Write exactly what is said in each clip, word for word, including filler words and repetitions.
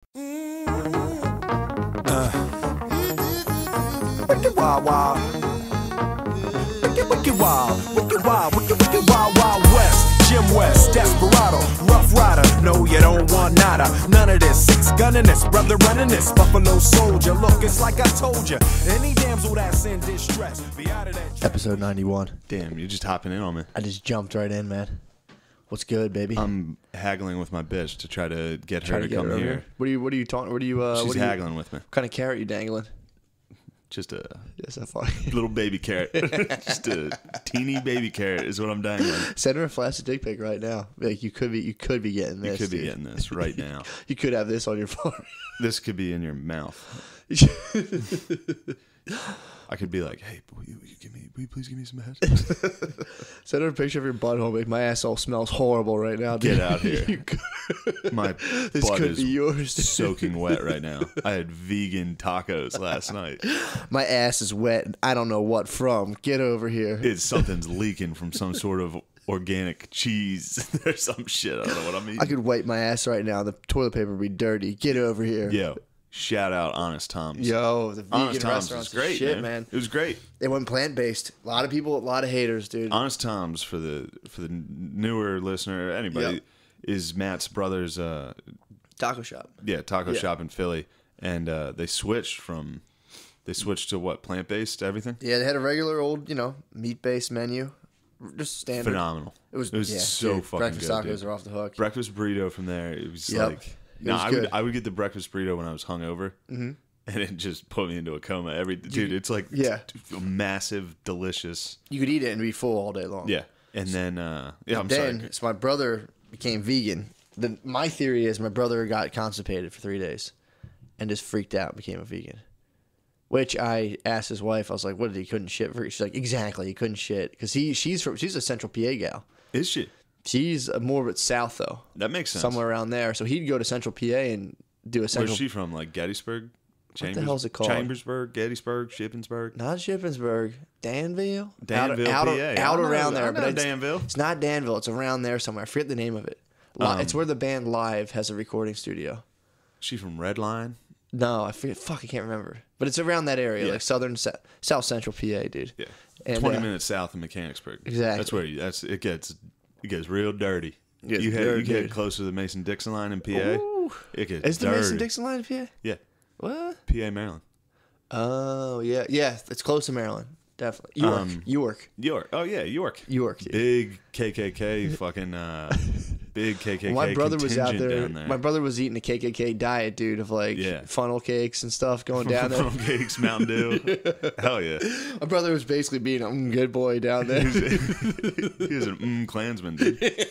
Wicked wild, wild. Wicked, wicked wild. Wicked wild, wicked, wicked wild, wild west. Jim West, Desperado, Rough Rider. No, you don't want nada. None of this. Six gunning this, brother running this. Buffalo Soldier. Look, it's like I told you. Any damsel that's in distress, be out of that. Episode ninety-one. Damn, you're just hopping in on me. I just jumped right in, man. What's good, baby? I'm haggling with my bitch to try to get Try her to to, get come her over here. What are you? What are you talking? What are you? Uh, She's what are you, haggling with me. What kind of carrot you dangling? Just a Yes, that's funny. little baby carrot. Just a teeny baby carrot is what I'm dangling. Send her a flash dick pic right now. Like you could be, you could be getting this. You could be dude. getting this right now. You could have this on your phone. This could be in your mouth. I could be like, hey, will you, will you give me? Will you please give me some head? Send her a picture of your butthole. Like, my asshole smells horrible right now. Dude. Get out here. You could- My this butt could is be yours. dude. soaking wet right now. I had vegan tacos last night. My ass is wet. And I don't know what from. Get over here. It's something's leaking from some sort of organic cheese or some shit. I don't know what I'm eating. I could wipe my ass right now. The toilet paper would be dirty. Get over here. Yo, shout out Honest Tom's. Yo, the vegan Honest Tom's restaurants is great, shit, man. man. It was great. They went plant based. A lot of people, a lot of haters, dude. Honest Tom's, for the for the newer listener, anybody, Yep. is Matt's brother's uh Taco shop. yeah taco Yeah. shop in Philly, and uh, they switched from they switched to what, plant based everything. Yeah, they had a regular old, you know, meat based menu, just standard. Phenomenal. It was, It was yeah, so dude, fucking breakfast good. tacos dude. are off the hook. Breakfast burrito from there. It was Yep. like It no, was I good. would I would get the breakfast burrito when I was hungover, mm-hmm. and it just put me into a coma. Every dude, it's like Yeah. massive, delicious. You could eat it and be full all day long. Yeah, and then uh, yeah, I'm then, sorry. so my brother became vegan. The, my theory is my brother got constipated for three days and just freaked out and became a vegan. Which I asked his wife, I was like, what did he couldn't shit for? She's like, exactly, he couldn't shit. Because he, she's from, she's a Central P A gal. Is she? She's uh, more of south, though. That makes sense. Somewhere around there. So he'd go to Central P A and do a Central... Where's she from? Like Gettysburg? What the hell's it called? Chambersburg, Gettysburg, Shippensburg, Not Shippensburg. Danville? Danville, out, out, P A. out I know- around I there. know but it's, Danville. It's not Danville. It's around there somewhere. I forget the name of it. Li- Um, it's where the band Live has a recording studio. She from Redline? No, I forget. Fuck, I can't remember. But it's around that area, Yeah. like southern, South Central P A, dude. Yeah, And, twenty uh, minutes south of Mechanicsburg. Exactly. That's where you, that's it gets it gets real dirty. gets you head dirty, you get dude. closer to the Mason Dixon line in P A. Ooh. It gets Is the dirty. Mason Dixon line in P A? Yeah, What? P A, Maryland. Oh, yeah. Yeah, it's close to Maryland. Definitely. York. Um, York. York. Oh yeah, York. York, dude. Big K K K fucking uh, big K K K. Well, my brother was out contingent there, Down there. My brother was eating a K K K diet, dude, of like Yeah. funnel cakes and stuff going down there. Funnel cakes, Mountain Dew. Hell yeah. My brother was basically being a mm, good boy down there. He was an mm Klansman, dude.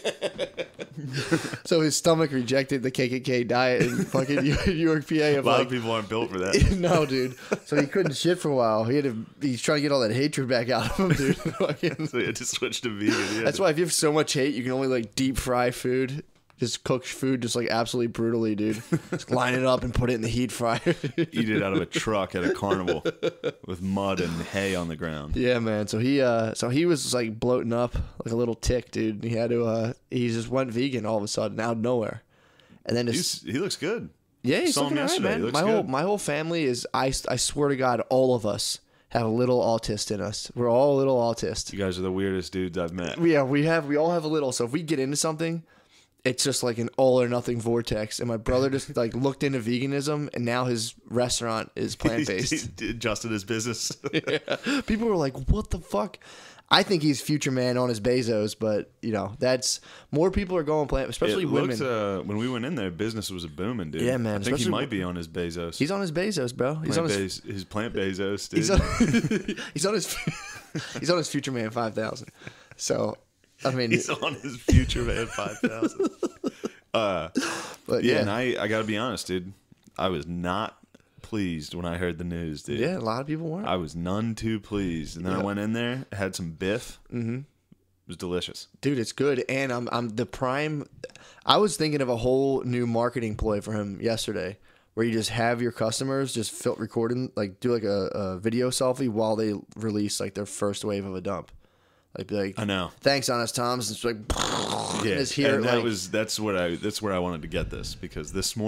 So his stomach rejected the K K K diet in fucking York, P A. A Of lot like, of people aren't built for that. no, dude. So he couldn't shit for a while. He had to. He's trying to get all that hatred back out of him, dude. Fucking- So you had to switch to vegan. Yeah. That's why if you have so much hate, you can only like deep fry food. Just cook food just like absolutely brutally, dude. Just line it up and put it in the heat fryer. Eat it out of a truck at a carnival with mud and hay on the ground. Yeah, man. So he uh so he was like bloating up like a little tick, dude. He had to uh he just went vegan all of a sudden out of nowhere. And then just He's, he looks good. yeah, he's saw him looking all right, yesterday. He man. looks My whole good. my whole family is I I swear to God, all of us have a little autist in us. We're all a little autist. You guys are the weirdest dudes I've met. Yeah, we have we all have a little. So if we get into something, it's just like an all or nothing vortex. And my brother just like looked into veganism, and now his restaurant is plant based. He adjusted his business. People were like, "What the fuck?" I think he's future man on his Bezos, but you know that's more people are going plant, especially It women. looked, uh, when we went in there, business was a booming, dude. Yeah, man, I think he especially- might be on his Bezos. He's on his Bezos, bro. He's plant on his. Bez- his plant Bezos, dude. He's on, he's on his. He's on his future man five thousand. So, I mean, He's on his future man five thousand. Uh, but yeah, yeah, and I, I got to be honest, dude. I was not pleased when I heard the news, dude. yeah, a lot of people weren't. I was none too pleased. And then Yeah. I went in there, had some biff. Mm-hmm. It was delicious. Dude, it's good, and I'm I'm the prime. I was thinking of a whole new marketing ploy for him yesterday, where you just have your customers just fil- recording, like do like a, a video selfie while they release like their first wave of a dump. Like, be like, I know. thanks, Honest Tom's. It's like, Yeah, it's here. and that like, was that's what I that's where I wanted to get this, because this morning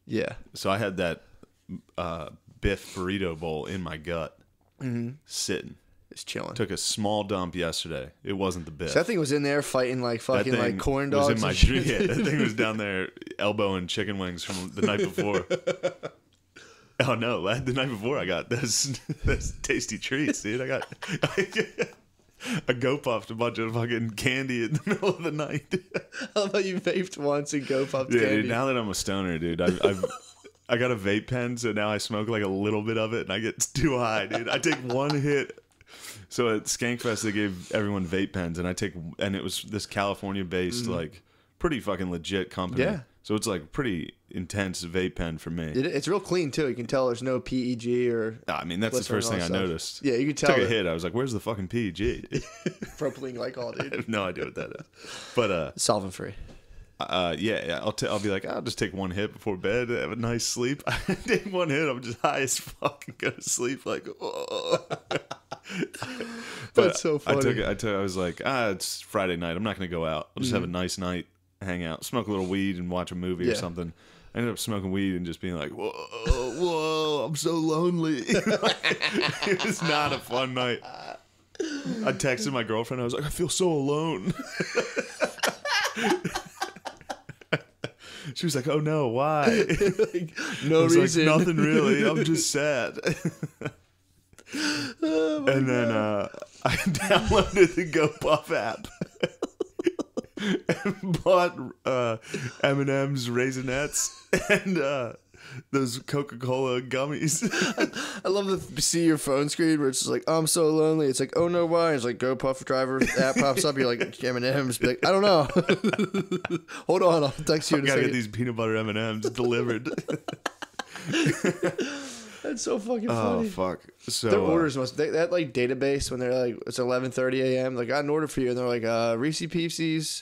Yeah. So I had that uh, Biff burrito bowl in my gut, mm-hmm. sitting. It's chilling. Took a small dump yesterday. It wasn't the Biff. So that thing was in there fighting like fucking like corn dogs. Was in my and shit. yeah, that thing was down there elbowing chicken wings from the night before. Oh no! The night before I got those those tasty treats, dude. I got I go puffed a bunch of fucking candy in the middle of the night. How about you vaped once and go puffed Yeah, candy? dude, now that I'm a stoner, dude, I've, I've I got a vape pen, so now I smoke like a little bit of it, and I get too high, dude. I take one hit. So at Skankfest, they gave everyone vape pens, and I take, and it was this California-based, mm. like, pretty fucking legit company. Yeah. So it's like pretty intense vape pen for me. It, it's real clean too. You can tell there's no P E G or. I mean, that's the first thing I stuff. noticed. Yeah, you can tell. Took a that. hit. I was like, "Where's the fucking P E G?" Propylene glycol, dude. I have no idea what that is. But uh, solvent free. Uh, yeah, yeah. I'll t- I'll be like, I'll just take one hit before bed, have a nice sleep. I take one hit, I'm just high as fuck and go to sleep like. Oh. That's so funny. I took it. I took. I was like, ah, it's Friday night. I'm not gonna go out. I'll just mm-hmm. have a nice night, hang out, smoke a little weed, and watch a movie yeah. or something. I ended up smoking weed and just being like, whoa, whoa, I'm so lonely. It was not a fun night. I texted my girlfriend. I was like, I feel so alone. She was like, oh no, why? Like, no I was reason. Like, nothing really. I'm just sad. Oh and God. then uh, I downloaded the GoPuff app and bought uh, M and M's Raisinets and uh, those Coca-Cola gummies. I love to see your phone screen where it's just like, oh, I'm so lonely. It's like, oh no, why? It's like GoPuff driver app pops up. You're like, M and M's. Be like, I don't know. Hold on, I'll text you. I in a gotta second. get these peanut butter M and M's delivered. That's so fucking Oh funny. fuck! So Their uh, orders must they, that like database when they're like it's eleven thirty a.m. Like I got an order for you and they're like uh, Reese Pieces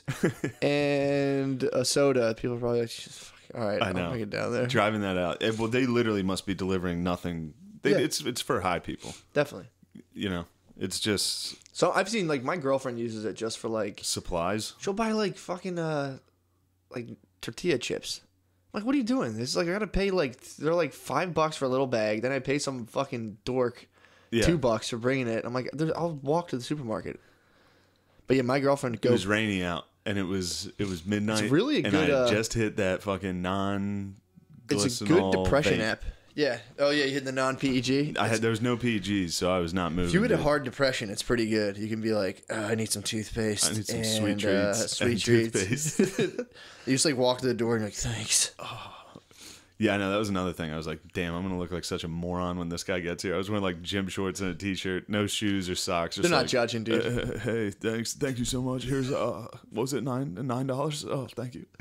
and a soda. People are probably like, fuck, all right, I know. I'll make it down there. driving that out. It, well, they literally must be delivering nothing. They, Yeah. It's it's for high people. Definitely. You know, it's just So I've seen like my girlfriend uses it just for like supplies. she'll buy like fucking uh like tortilla chips. Like, what are you doing? It's like I gotta pay like they're like five bucks for a little bag. Then I pay some fucking dork Yeah. two bucks for bringing it. I'm like, there's- I'll walk to the supermarket. But yeah, my girlfriend It goes. was rainy out, and it was it was midnight. It's really a and good, I uh, just hit that fucking non. It's a good depression app. Yeah. Oh yeah, you hit the non P E G. I had there was no P E Gs, so I was not moving. If you hit a dude. hard depression, it's pretty good. You can be like, oh, I need some toothpaste. I need some and, sweet uh, treats sweet and treats. toothpaste. You just like walk to the door and you're like, thanks. Yeah, I know that was another thing. I was like, damn, I'm gonna look like such a moron when this guy gets here. I was wearing like gym shorts and a t-shirt, no shoes or socks. Just They're not like, judging, dude. "Uh, hey, thanks, thank you so much. Here's uh, what was it, nine nine dollars? Oh, thank you.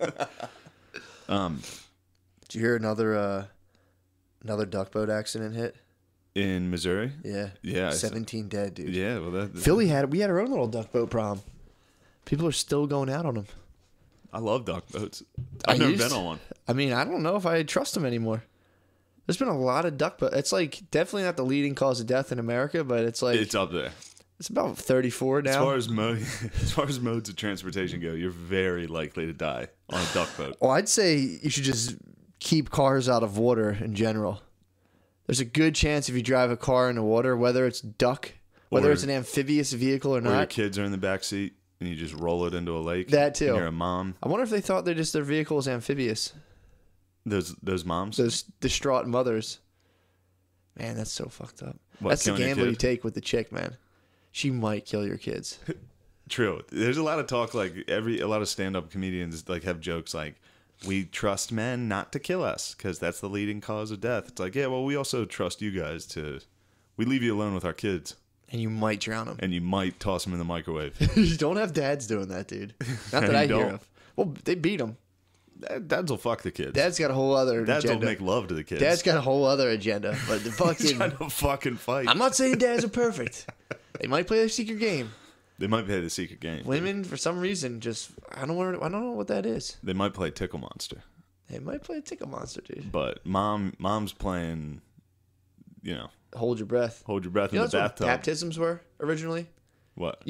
um, Did you hear another uh, another duck boat accident hit? in Missouri. Yeah. Yeah, I saw- Seventeen dead, dude. Yeah, well, that Philly had we had our own little duck boat prom. People are still going out on them. I love duck boats. I I've never used- been on one. I mean, I don't know if I trust them anymore. There's been a lot of duck boat. It's like definitely not the leading cause of death in America, but it's like It's up there. it's about thirty-four now. As far as mo- as far as modes of transportation go, you're very likely to die on a duck boat. Well, I'd say you should just keep cars out of water in general. There's a good chance if you drive a car in the water, whether it's duck, whether Or- it's an amphibious vehicle or Where your not. kids are in the back seat and you just roll it into a lake. That too. And you're a mom. I wonder if they thought they're just their vehicle is amphibious. Those those moms. Those distraught mothers. Man, that's so fucked up. What, That's the killing your gamble kid? you take with the chick, man. She might kill your kids. True. There's a lot of talk like every a lot of stand-up comedians like have jokes like we trust men not to kill us because that's the leading cause of death. It's like, yeah, well, we also trust you guys to we leave you alone with our kids And you might drown them. and you might toss them in the microwave. You don't have dads doing that, dude. Not that You I hear don't. of. Well, they beat them. Dad- Dads will fuck the kids. Dad's got a whole other Dads agenda. will make love to the kids. Dad's got a whole other agenda. But the He's fucking... trying to fucking fight. I'm not saying dads are perfect. They might play a secret game. They might play the secret game. Women, for some reason, just... I don't want. I don't know what that is. They might play Tickle Monster. They might play a tickle monster, dude. But mom, mom's playing, you know, Hold your breath. hold your breath You know in the that's what bathtub. baptisms were originally? What? You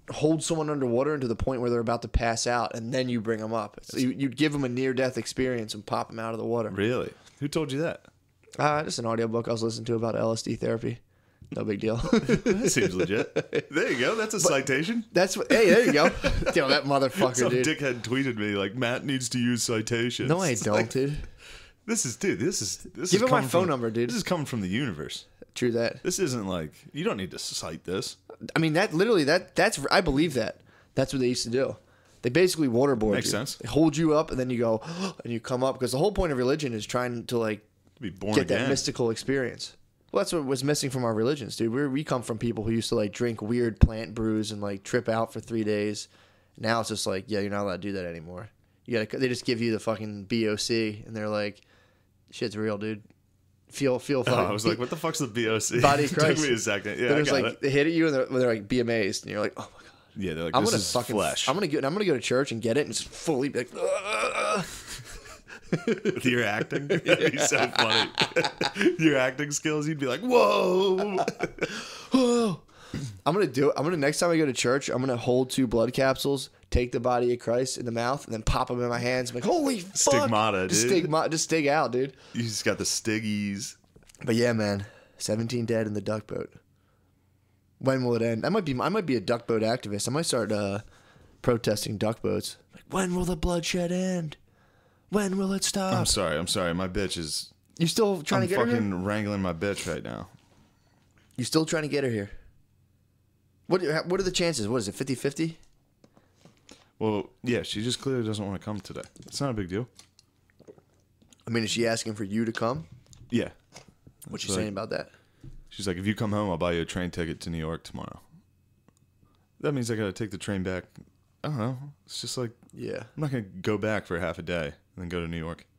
hold someone underwater into the point where they're about to pass out, and then you bring them up. So you, you'd give them a near-death experience and pop them out of the water. Really? Who told you that? Uh, just an audiobook I was listening to about L S D therapy. No big deal. That seems legit. There you go. That's a citation. That's what. Hey, there you go. Yo, that motherfucker, Some dude. dickhead tweeted me like, Matt needs to use citations. No, I It's don't, like, dude. This is, dude. This is this Give is him my coming phone from- number, dude. This is coming from the universe. True that. This isn't like you don't need to cite this. I mean, that literally that that's I believe that. That's what they used to do. They basically waterboard Makes you. sense. They hold you up, and then you go, and you come up because the whole point of religion is trying to like Be born get again. that mystical experience. Well, that's what was missing from our religions, dude. We we come from people who used to like drink weird plant brews and like trip out for three days. Now it's just like, yeah, you're not allowed to do that anymore. You gotta. They just give you the fucking B O C, and they're like, shit's real, dude. Feel feel. Oh, Fucking, I was like, what the fuck's the B O C? Body of It took Christ. me a second. Yeah, They're I just got like it. they hit at you and they're, they're like, be amazed, and you're like, oh my god. Yeah, they're like, I'm this gonna is fucking flesh. I'm gonna go. I'm gonna go to church and get it and just fully be like. "Ugh." With your acting, that'd be so funny. Your acting skills, you'd be like, whoa. I'm gonna do it. I'm gonna next time I go to church, I'm gonna hold two blood capsules, take the body of Christ in the mouth, and then pop them in my hands. I'm like, holy fuck! Stigmata, just dude. Stigma, just stig out, dude. You just got the stiggies. But yeah, man, seventeen dead in the duck boat. When will it end? I might be. I might be a duck boat activist. I might start uh, protesting duck boats. Like, when will the bloodshed end? When will it stop? I'm sorry. I'm sorry. My bitch is. You still trying I'm to get her fucking here? wrangling my bitch right now. You still trying to get her here? What What are the chances? What is it? fifty-fifty? Well, yeah, she just clearly doesn't want to come today. It's not a big deal. I mean, is she asking for you to come? Yeah. What's she It's like- saying about that? She's like, if you come home, I'll buy you a train ticket to New York tomorrow. That means I gotta take the train back. I don't know. It's just like, Yeah. I'm not gonna go back for half a day and then go to New York.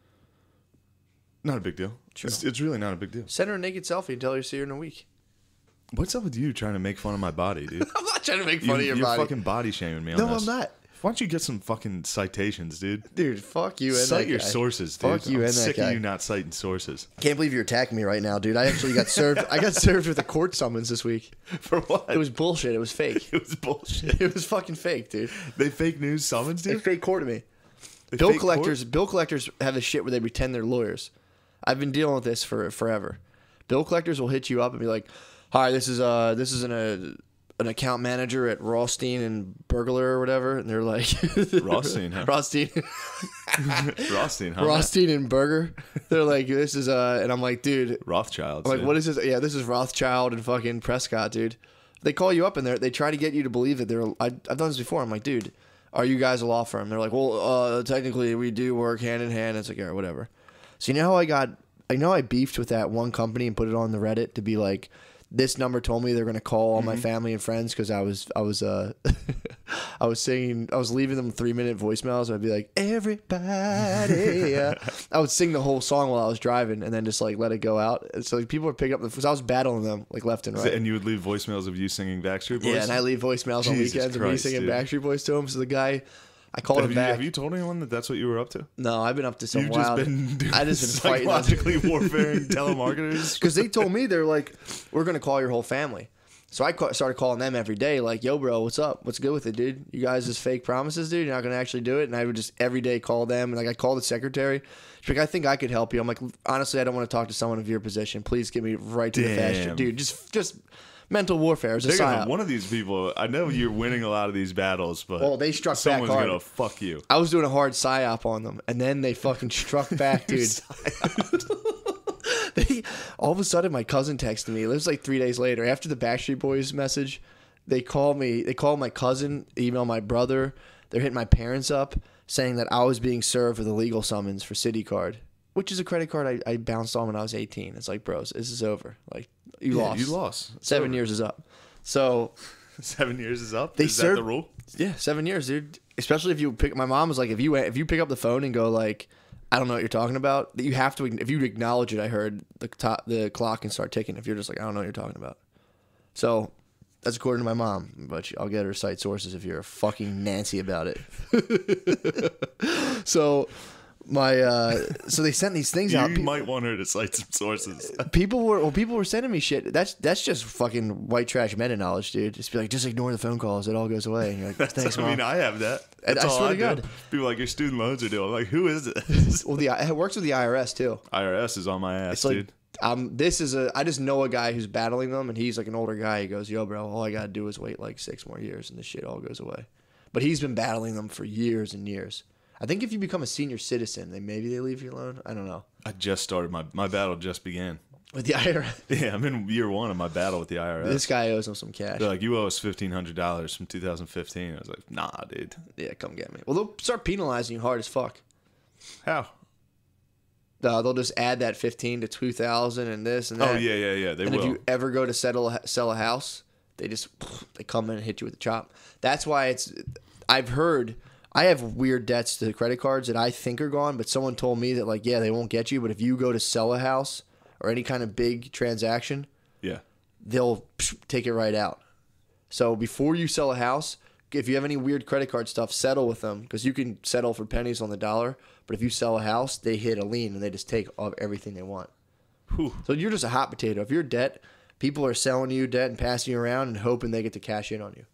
Not a big deal. True. It's, it's really not a big deal. Send her a naked selfie and tell her you see her in a week. What's up with you trying to make fun of my body, dude? I'm not trying to make you, fun of your you're body. fucking body shaming me on No, this. I'm not. Why don't you get some fucking citations, dude? Dude, fuck you and Cite that your guy. sources, dude. Fuck you I'm and that sick guy. of you not citing sources. Can't believe you're attacking me right now, dude. I actually got served. I got served with a court summons this week. For what? It was bullshit. It was fake. It was bullshit. It was fucking fake, dude. They fake news summons, They dude? fake courted me. They Bill fake collectors. court? Bill collectors have this shit where they pretend they're lawyers. I've been dealing with this for forever. Bill collectors will hit you up and be like, "Hi, this is uh, this is an uh, an account manager at Rothstein and Burglar or whatever," and they're like, Rothstein, huh? Rothstein, Rothstein, huh? Rothstein and Burger. They're like, "This is uh," and I'm like, "Dude, Rothschilds. I'm like, dude. what is this? Yeah, this is Rothschild and fucking Prescott, dude." They call you up and they they try to get you to believe that they're. I, I've done this before. I'm like, "Dude, are you guys a law firm?" They're like, "Well, uh, technically we do work hand in hand." It's like, yeah, whatever. So you know how I got? I know I beefed with that one company and put it on the Reddit to be like, this number told me they're gonna call all my family and friends because I was I was uh I was singing I was leaving them three minute voicemails and I'd be like, everybody yeah. I would sing the whole song while I was driving and then just like let it go out. And so like, people were picking up the because I was battling them like left and right. And you would leave voicemails of you singing Backstreet Boys? Yeah, and I leave voicemails on Jesus weekends of me Christ, singing dude. Backstreet Boys to him. So the guy, I called have him you, back. have you told anyone that that's what you were up to? No, I've been up to some You've just wild. been doing I just been fighting. psychologically warfaring telemarketers? Because they told me they're like, we're gonna call your whole family. So I ca- started calling them every day, like, "Yo, bro, what's up? What's good with it, dude? You guys just fake promises, dude. You're not gonna actually do it." And I would just every day call them, and like I called the secretary. She's like, "I think I could help you." I'm like, "Honestly, I don't want to talk to someone of your position. Please get me right to the fast Damn. track, dude. Just, just mental warfare is a Think of it, psyop." one of these people, I know you're winning a lot of these battles, but Well, they struck back someone's hard. gonna fuck you. I was doing a hard psyop on them, and then they fucking struck back, dude. They all of a sudden, my cousin texted me. It was like three days later after the Backstreet Boys message. They called me. They called my cousin, emailed my brother. They're hitting my parents up, saying that I was being served with a legal summons for CitiCard, which is a credit card I, I bounced on when I was eighteen. It's like, bros, this is over. Like, you Yeah, lost. you lost. It's Seven over. years is up. So Seven years is up. They is served- that the rule? yeah, seven years, dude. Especially if you pick. My mom was like, if you if you pick up the phone and go like, I don't know what you're talking about. That you have to. If you acknowledge it, I heard the top, the clock can start ticking. If you're just like, I don't know what you're talking about. So that's according to my mom, but I'll get her cite sources if you're a fucking Nancy about it. So My uh, so they sent these things You out. Pe- might want her to cite some sources. people were well, people were sending me shit. That's that's just fucking white trash meta knowledge, dude. Just be like, just ignore the phone calls. It all goes away. And you're like, thanks, I mom. mean, I have that. And That's I all swear I to do. God. People are like, your student loans are due. I'm like, who is this? Well, the it works with the I R S too. I R S is on my ass, It's like, dude. um, this is a. I just know a guy who's battling them, and he's like an older guy. He goes, "Yo, bro, all I gotta do is wait like six more years, and this shit all goes away." But he's been battling them for years and years. I think if you become a senior citizen, then maybe they leave you alone. I don't know. I just started my my battle. Just began. With the I R S, Yeah, I'm in year one of my battle with the I R S. this guy owes him some cash. They're like, you owe us fifteen hundred dollars from two thousand fifteen. I was like, nah, dude. Yeah, come get me. Well, they'll start penalizing you hard as fuck. How? Uh, they'll just add that fifteen to two thousand and this and that. Oh yeah, yeah, yeah. They and will. if you ever go to settle sell a house, they just they come in and hit you with a chop. That's why it's. I've heard I have weird debts to credit cards that I think are gone, but someone told me that like yeah they won't get you, but if you go to sell a house or any kind of big transaction, yeah. they'll take it right out. So before you sell a house, if you have any weird credit card stuff, settle with them because you can settle for pennies on the dollar. But if you sell a house, they hit a lien and they just take off everything they want. Whew. So you're just a hot potato. If you're debt, people are selling you debt and passing you around and hoping they get to cash in on you.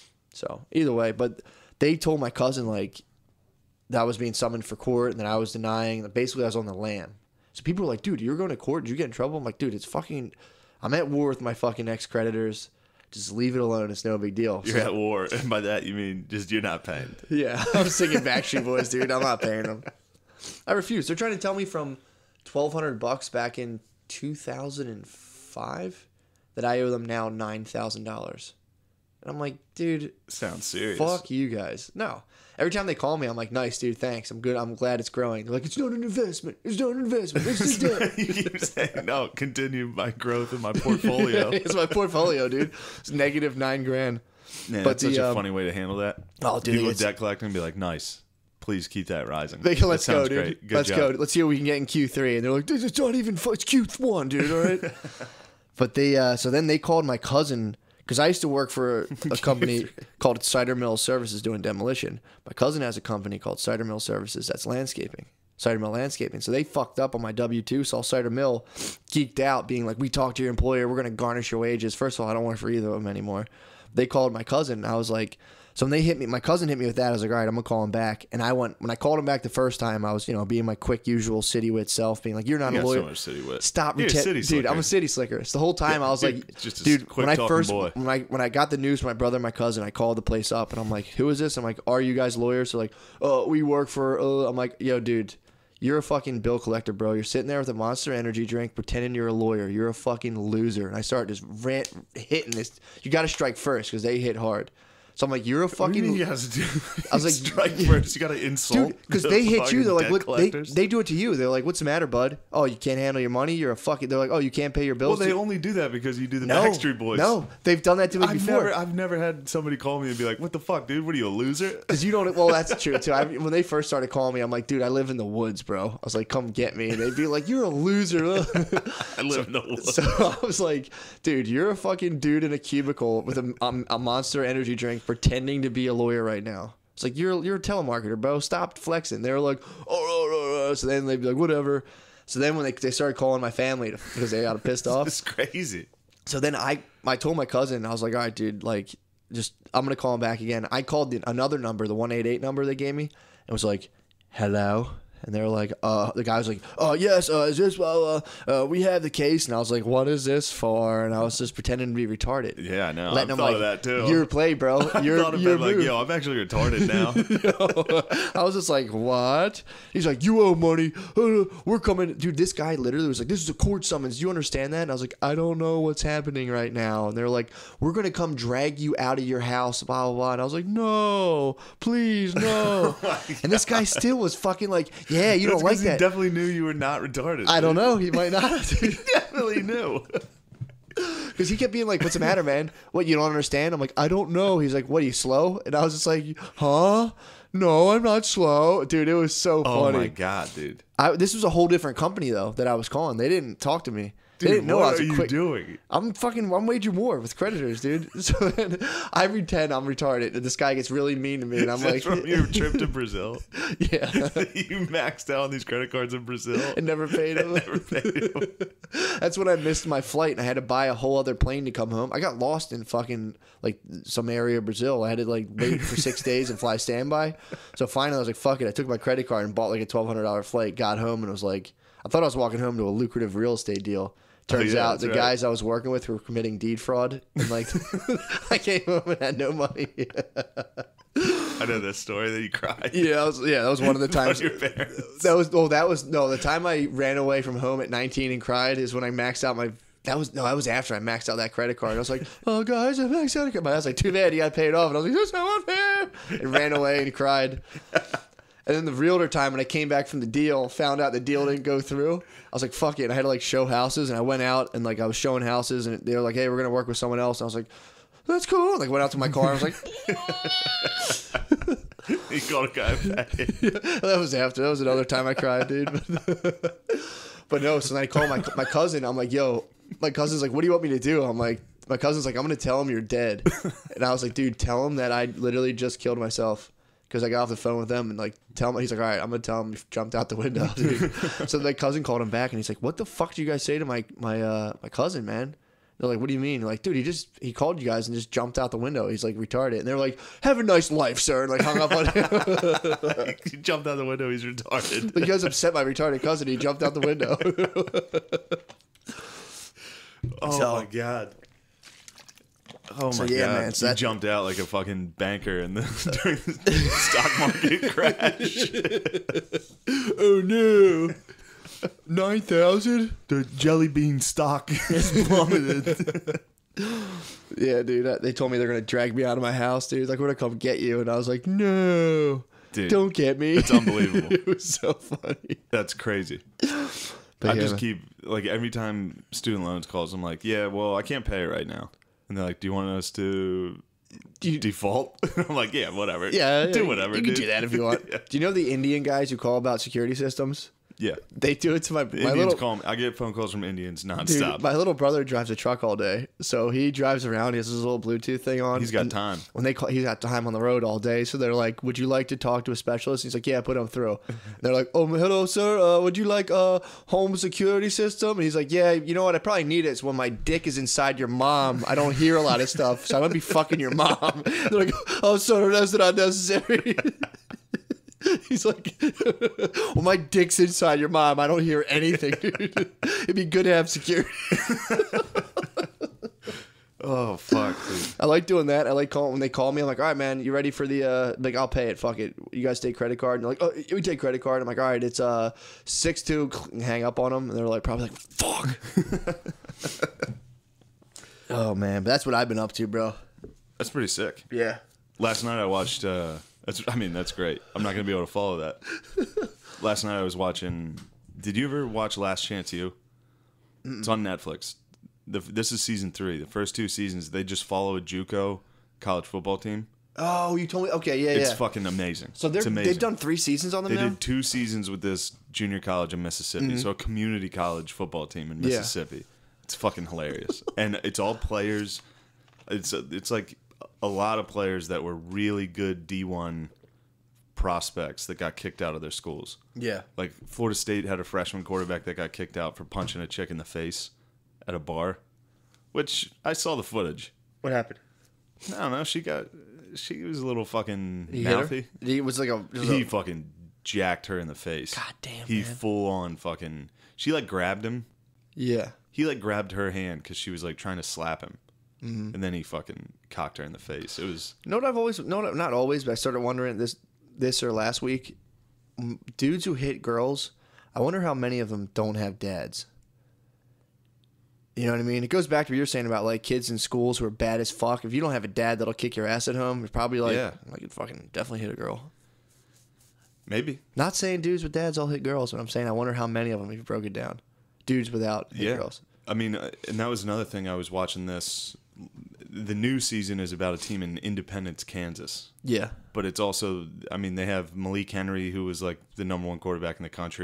So either way, but they told my cousin like that I was being summoned for court and that I was denying. Basically, I was on the lam. So people were like, dude, you're going to court? Did you get in trouble? I'm like, dude, it's fucking, I'm at war with my fucking ex-creditors. Just leave it alone. It's no big deal. You're So- at war, and by that you mean just you're not paying. Yeah, I'm singing Backstreet Boys, dude. I'm not paying them. I refuse. They're trying to tell me from twelve hundred bucks back in two thousand five that I owe them now nine thousand dollars. And I'm like, dude, Sounds serious. fuck you guys. No. Every time they call me, I'm like, nice, dude, thanks. I'm good. I'm glad it's growing. They're like, it's not an investment. It's not an investment. It's just debt. You keep saying no. Continue my growth in my portfolio. It's my portfolio, dude. It's negative nine grand. Man, But that's such the, a um, funny way to handle that. Oh, dude, People it's- with debt collecting be like, nice. Please keep that rising. They go, let's That go, sounds dude. great. Good Let's job. go. Let's see what we can get in Q three. And they're like, this is not even, fu- it's Q one, dude, all right? But they, uh, so then they called my cousin, because I used to work for a, a company called Cider Mill Services doing demolition. My cousin has a company called Cider Mill Services that's landscaping. Cider Mill Landscaping. So they fucked up on my W two, saw Cider Mill, geeked out, being like, we talked to your employer, we're going to garnish your wages. First of all, I don't work for either of them anymore. They called my cousin, and I was like, so when they hit me, my cousin hit me with that. I was like, all right, I'm going to call him back. And I went, when I called him back the first time, I was, you know, being my quick, usual city wit self, being like, you're not You a got lawyer. so much city wit. Stop You're a reten- city dude. slicker. I'm a city slicker. So the whole time I was You're like, just a dude, quick when I talking first boy. when I when I got the news from my brother and my cousin, I called the place up and I'm like, who is this? I'm like, are you guys lawyers? They're like, oh, we work for. Uh. I'm like, yo, dude, you're a fucking bill collector, bro. You're sitting there with a Monster Energy drink, pretending you're a lawyer. You're a fucking loser. And I started just rant hitting this. You got to strike first because they hit hard. So I'm like, you're a What do you fucking. mean you guys do? I was like, strike first. You got to insult. Dude, because the they hit you. fucking They're like, debt what? They, collectors? they do it to you. They're like, what's the matter, bud? Oh, you can't handle your money. You're a fucking. They're like, oh, you can't pay your Well, bills. they to- only do that because you do the no, Backstreet Boys. no, they've done that to me I've before. never, I've never had somebody call me and be like, "What the fuck, dude? What are you, a loser?" Because you don't. Well, that's true too. I, when they first started calling me, I'm like, dude, I live in the woods, bro. I was like, come get me. And they'd be like, you're a loser. I live in the woods. So I was like, dude, you're a fucking dude in a cubicle with a, um, a Monster Energy drink, pretending to be a lawyer right now. It's like, you're you're a telemarketer, bro. Stop flexing. They were like, oh, oh, oh, oh. So then they'd be like, whatever. So then when they, they started calling my family to, because they got pissed off. It's crazy. So then I, I told my cousin, I was like, all right, dude, like, just, I'm going to call him back again. I called the, another number, the one eight eight number they gave me, and was like, hello. And they were like, uh, the guy was like, oh, yes, uh, is this, well, uh, uh, we have the case. And I was like, what is this for? And I was just pretending to be retarded. Yeah, I know. Letting I've them thought like, of that too. your play, bro. Your, I thought of your it like, move. yo, I'm actually retarded now. I was just like, what? He's like, you owe money. Uh, we're coming. Dude, this guy literally was like, this is a court summons. Do you understand that? And I was like, I don't know what's happening right now. And they're like, we're going to come drag you out of your house, blah, blah, blah. And I was like, no, please, no. And this guy still was fucking like, yeah, you That's don't like 'cause that. He definitely knew you were not retarded. I don't dude. know. He might not. He definitely knew. Because he kept being like, what's the matter, man? What, you don't understand? I'm like, I don't know. He's like, what, are you slow? And I was just like, huh? No, I'm not slow. Dude, it was so Oh funny. my god, dude. I, this was a whole different company, though, that I was calling. They didn't talk to me. They Dude, didn't know what I was are a you quick. doing? I'm fucking. I'm waging war with creditors, dude. So then I pretend I'm retarded, and this guy gets really mean to me, and I'm Is this like, from your trip to Brazil? yeah, You maxed out on these credit cards in Brazil. and never paid him. Never paid him. That's when I missed my flight, and I had to buy a whole other plane to come home. I got lost in fucking like some area of Brazil. I had to like wait for six days and fly standby. So finally, I was like, fuck it. I took my credit card and bought like a twelve hundred dollar flight. Got home and was like, I thought I was walking home to a lucrative real estate deal. Turns yeah, out that's the right. guys I was working with were committing deed fraud, and like I came home and had no money. I know that story that you cried. Yeah, I was, yeah, that was one of the times. your parents. That was oh, that was no. The time I ran away from home at nineteen and cried is when I maxed out my. That was no, that was after I maxed out that credit card. I was like, "Oh, guys, I maxed out." My I was like, "Too bad, you got to pay it off." And I was like, "That's so unfair," and ran away and cried. And then the realtor time when I came back from the deal, found out the deal didn't go through. I was like, "Fuck it!" And I had to like show houses, and I went out and like I was showing houses, and they were like, "Hey, we're gonna work with someone else." And I was like, "That's cool." And, like went out to my car. And I was like. He called a guy back. That was after. That was another time I cried, dude. But no, so then I called my my cousin. I'm like, yo, my cousin's like, what do you want me to do? I'm like, my cousin's like, I'm going to tell him you're dead. And I was like, dude, tell him that I literally just killed myself. Because I got off the phone with him and like, tell him, he's like, all right, I'm going to tell him you jumped out the window, dude. So my cousin called him back and he's like, what the fuck do you guys say to my, my, uh, my cousin, man? They're like, what do you mean? Like, dude, he just, he called you guys and just jumped out the window. He's like retarded. And they're like, have a nice life, sir. And like hung up on him. He jumped out the window. He's retarded. You guys upset my retarded cousin. He jumped out the window. Oh So- my god. Oh So, my yeah, god! man, so you that- jumped out like a fucking banker in the during the stock market crash. Oh no. nine thousand? The jelly bean stock is plummeted. Yeah, dude. uh, They told me they're going to drag me out of my house, dude. Like, we're going to come get you. And I was like, no. Dude, Don't get me. it's unbelievable. It was so funny. That's crazy. But I yeah, just man. keep like every time student loans calls, I'm like, yeah, well, I can't pay it right now, and they're like, do you want us to Do you- default? I'm like, yeah, whatever. Yeah, do yeah, whatever. You can dude. do that if you want. Yeah. Do you know the Indian guys who call about security systems? Yeah. They do it to my, my Indians little call me. I get phone calls from Indians dude. nonstop. My little brother drives a truck all day, so he drives around. He has his little Bluetooth thing on. He's got and time. When they call, he's got time on the road all day. So they're like, "Would you like to talk to a specialist?" He's like, "Yeah, put him through." And they're like, "Oh, hello, sir. Uh, would you like a home security system?" And he's like, "Yeah, you know what? I probably need it. It's when my dick is inside your mom. I don't hear a lot of stuff, so I'm gonna be fucking your mom." They're like, "Oh, sir, that's not necessary." He's like, well, my dick's inside your mom. I don't hear anything, dude. It'd be good to have security. Oh fuck, dude. I like doing that. I like calling when they call me. I'm like, all right, man, you ready for the? Uh, like, I'll pay it. Fuck it. You guys take credit card. And they're like, oh, we take credit card. I'm like, all right, it's uh six two. Hang up on them, and they're like, probably like, fuck. Oh man, but that's what I've been up to, bro. That's pretty sick. Yeah. Last night I watched. Uh, that's. I mean, that's great. I'm not gonna be able to follow that. Last night I was watching. Did you ever watch Last Chance U? Mm-mm. It's on Netflix. The, this is season three. The first two seasons, they just follow a JUCO college football team. Oh, you told me. Okay, yeah, It's yeah. fucking amazing. So they're, it's amazing. they've done three seasons on them They now. did two seasons with this junior college in Mississippi, so a community college football team in Yeah. Mississippi. It's fucking hilarious, and it's all players. It's it's like a lot of players that were really good D one prospects that got kicked out of their schools. Yeah. Like Florida State had a freshman quarterback that got kicked out for punching a chick in the face at a bar, which I saw the footage. What happened? I don't know. She got she was a little fucking He hit her? mouthy. He was like a. was He a- fucking jacked her in the face. God damn, He man. full on fucking. She like grabbed him. yeah. He like grabbed her hand because she was like trying to slap him, Mm-hmm. and then he fucking cocked her in the face. It was You know what I've always no, no not always, but I started wondering this this or last week. m- Dudes who hit girls, I wonder how many of them don't have dads. You know what I mean? It goes back to what you're saying about like kids in schools who are bad as fuck. If you don't have a dad that'll kick your ass at home, you're probably like, Yeah. I could fucking definitely hit a girl. maybe Not saying dudes with dads all hit girls, but I'm saying I wonder how many of them, if you broke it down, dudes without hit yeah. girls. I mean, uh, and that was another thing. I was watching this. The new season is about a team in Independence, Kansas. Yeah. But it's also, I mean, they have Malik Henry, who was like the number one quarterback in the country.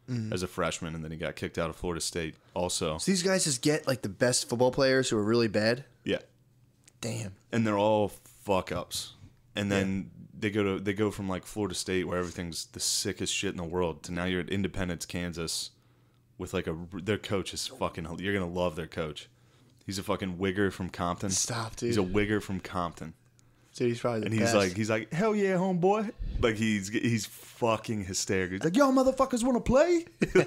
Mm-hmm. as a freshman, and then he got kicked out of Florida State. Also, So these guys just get like the best football players who are really bad. yeah, Damn. and they're all fuck ups. And then they go to they go from like Florida State, where everything's the sickest shit in the world, to now you're at Independence, Kansas, with like a their coach is fucking. You're gonna love their coach. He's a fucking wigger from Compton. Stop, dude. He's a wigger from Compton. Dude, he's probably the And he's best. like, he's like, hell yeah, homeboy! Like he's he's fucking hysterical. He's like, y'all motherfuckers want to play?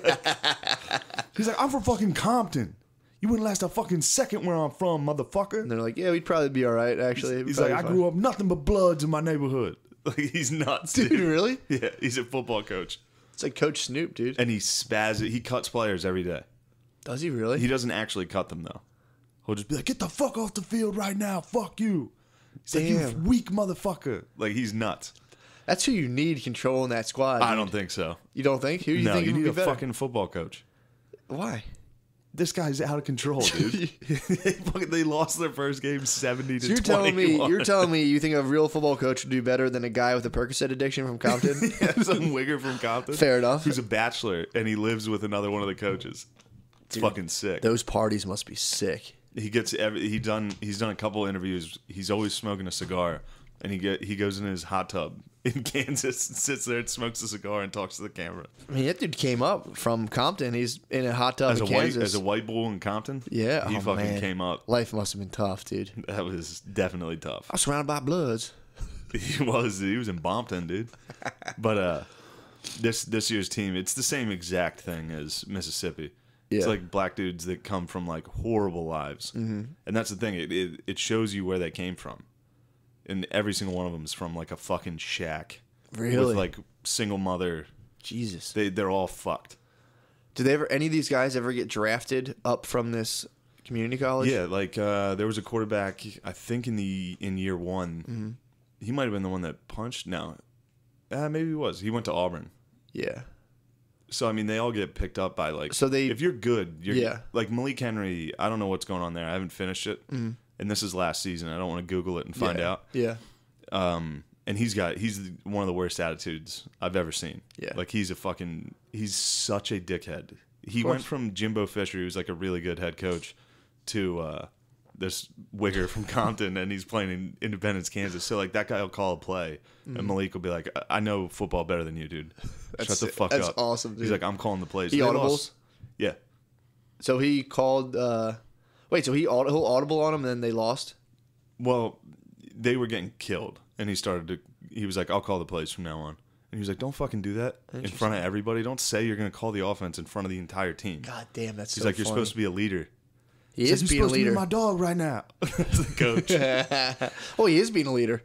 He's like, I'm from fucking Compton. You wouldn't last a fucking second where I'm from, motherfucker. and they're like, yeah, we'd probably be all right, actually. He's like, I grew up nothing but bloods in my neighborhood. Like he's nuts, dude. Dude, really? Yeah, he's a football coach, It's like Coach Snoop, dude. and he spaz it. He cuts players every day. Does he really? He doesn't actually cut them though. He'll just be like, get the fuck off the field right now. Fuck you. He's like, you Damn. weak motherfucker. Like he's nuts. That's who you need controlling that squad. I dude. don't think so. You don't think? Who do you No, think you would need be a better? fucking football coach. Why? This guy's out of control, dude. they, fucking, they lost their first game seventy to So you're telling me twenty-one. you're telling me you think a real football coach would do better than a guy with a Percocet addiction from Compton? Yeah, some wigger from Compton. Fair enough. Who's a bachelor and he lives with another one of the coaches. It's Dude, fucking sick. Those parties must be sick. He gets every he done he's done a couple interviews. He's always smoking a cigar, and he get he goes in his hot tub in Kansas and sits there and smokes a cigar and talks to the camera. I mean, that dude came up from Compton. He's in a hot tub As a in Kansas. white as a white bull in Compton, yeah, he oh, fucking man. came up. Life must have been tough, dude. That was definitely tough. I was surrounded by bloods. He was he was in Bompton, dude. But uh, this this year's team, it's the same exact thing as Mississippi. It's Yeah. like black dudes that come from like horrible lives, mm-hmm. and that's the thing. It, it it shows you where they came from, and every single one of them is from like a fucking shack, Really? with like single mother. Jesus. They they're all fucked. Did they ever? Any of these guys ever get drafted up from this community college? Yeah, like uh, there was a quarterback. I think in the in year one, Mm-hmm. he might have been the one that punched. No, uh, maybe he was. He went to Auburn. Yeah. So I mean, they all get picked up by like. So they- if you're good, you're Yeah. like Malik Henry. I don't know what's going on there. I haven't finished it, mm. and this is last season. I don't want to Google it and find yeah. out. Yeah. Um, and he's got he's the- one of the worst attitudes I've ever seen. Yeah. like he's a fucking he's such a dickhead. He course. went from Jimbo Fisher, who's like a really good head coach, to uh, this wigger from Compton, and he's playing in Independence, Kansas. So like that guy will call a play, and Malik will be like, "I I know football better than you, dude. Shut That's- the fuck that's up." awesome, dude. He's like, "I'm calling the plays." He They audibles? lost. Yeah. So he called. Uh, wait. So he aud- he'll audible on them, and then they lost. Well, they were getting killed, and he started to. He was like, "I'll call the plays from now on." And he was like, "Don't fucking do that in front of everybody. Don't say you're going to call the offense in front of the entire team." God damn, that's He's so like, "You're funny. supposed to be a leader." He is He's being a supposed to be leader. my dog right now. That's the coach. Oh, he is being a leader.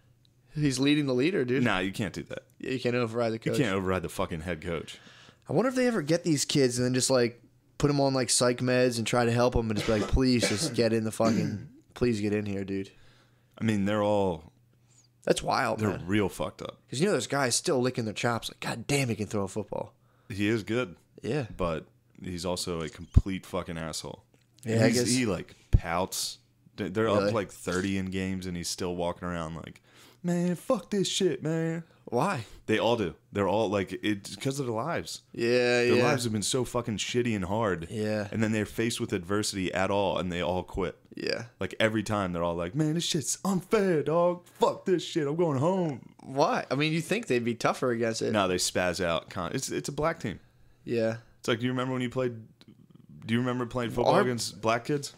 He's leading the leader, dude. Nah, you can't do that. Yeah, you can't override the You coach. can't override the fucking head coach. I wonder if they ever get these kids and then just like put them on like psych meds and try to help them and just be like, please just get in the fucking, please get in here, dude. I mean, they're all That's wild, they're man. real fucked up. Because you know there's guys still licking their chops like, God damn, he can throw a football. He is good, Yeah. but he's also a complete fucking asshole. Yeah, And I he's- guess- he like pouts. They- They're Really? up like thirty in games, and he's still walking around like, "Man, fuck this shit, man." Why? They all do. They're all like, it's because of their lives. Yeah, Their yeah. lives have been so fucking shitty and hard. Yeah. And then they're faced with adversity at all, and they all quit. Yeah. Like every time, they're all like, "Man, this shit's unfair, dog. Fuck this shit. I'm going home." Why? I mean, you think they'd be tougher against it. No, they spaz out. Con- It's it's a black team. Yeah. It's like, do you remember when you played? Do you remember playing football Our- against black kids?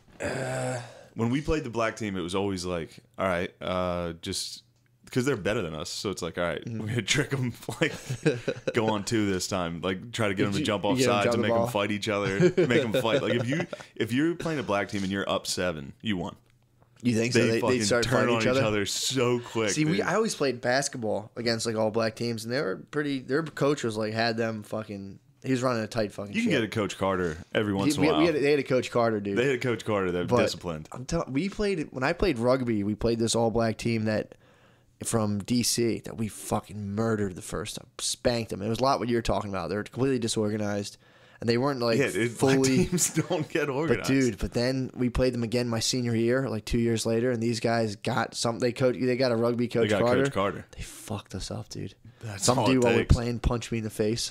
Uh, when we played the black team, it was always like, all right, uh, just because they're better than us, so it's like, all right, Mm-hmm. we're gonna trick them, like go on two this time, like try to get them to you- jump you off get 'em sides jump and the make them ball. fight each other, make them fight. Like if you if you're playing a black team and you're up seven, you won. You think They, so? They, fucking they'd start turn fighting on each other? so quick. See, we dude. I always played basketball against like all black teams, and they were pretty. Their coach was like had them fucking. He was running a tight fucking. you can ship. get a Coach Carter every once He- in a we, while. we had, they had a Coach Carter, dude. they had a Coach Carter that But disciplined. I'm telling. We played when I played rugby. We played this all black team that from D C that we fucking murdered the first time, spanked them. It was a lot what you're talking about. They were completely disorganized, and they weren't like Yeah, it, black fully. teams don't get But organized. dude, but then we played them again my senior year, like two years later, and these guys got some. They coach. They got a rugby coach they got Carter. Coach Carter. They fucked us up, dude. That's Some all it dude while we're takes. playing punched me in the face.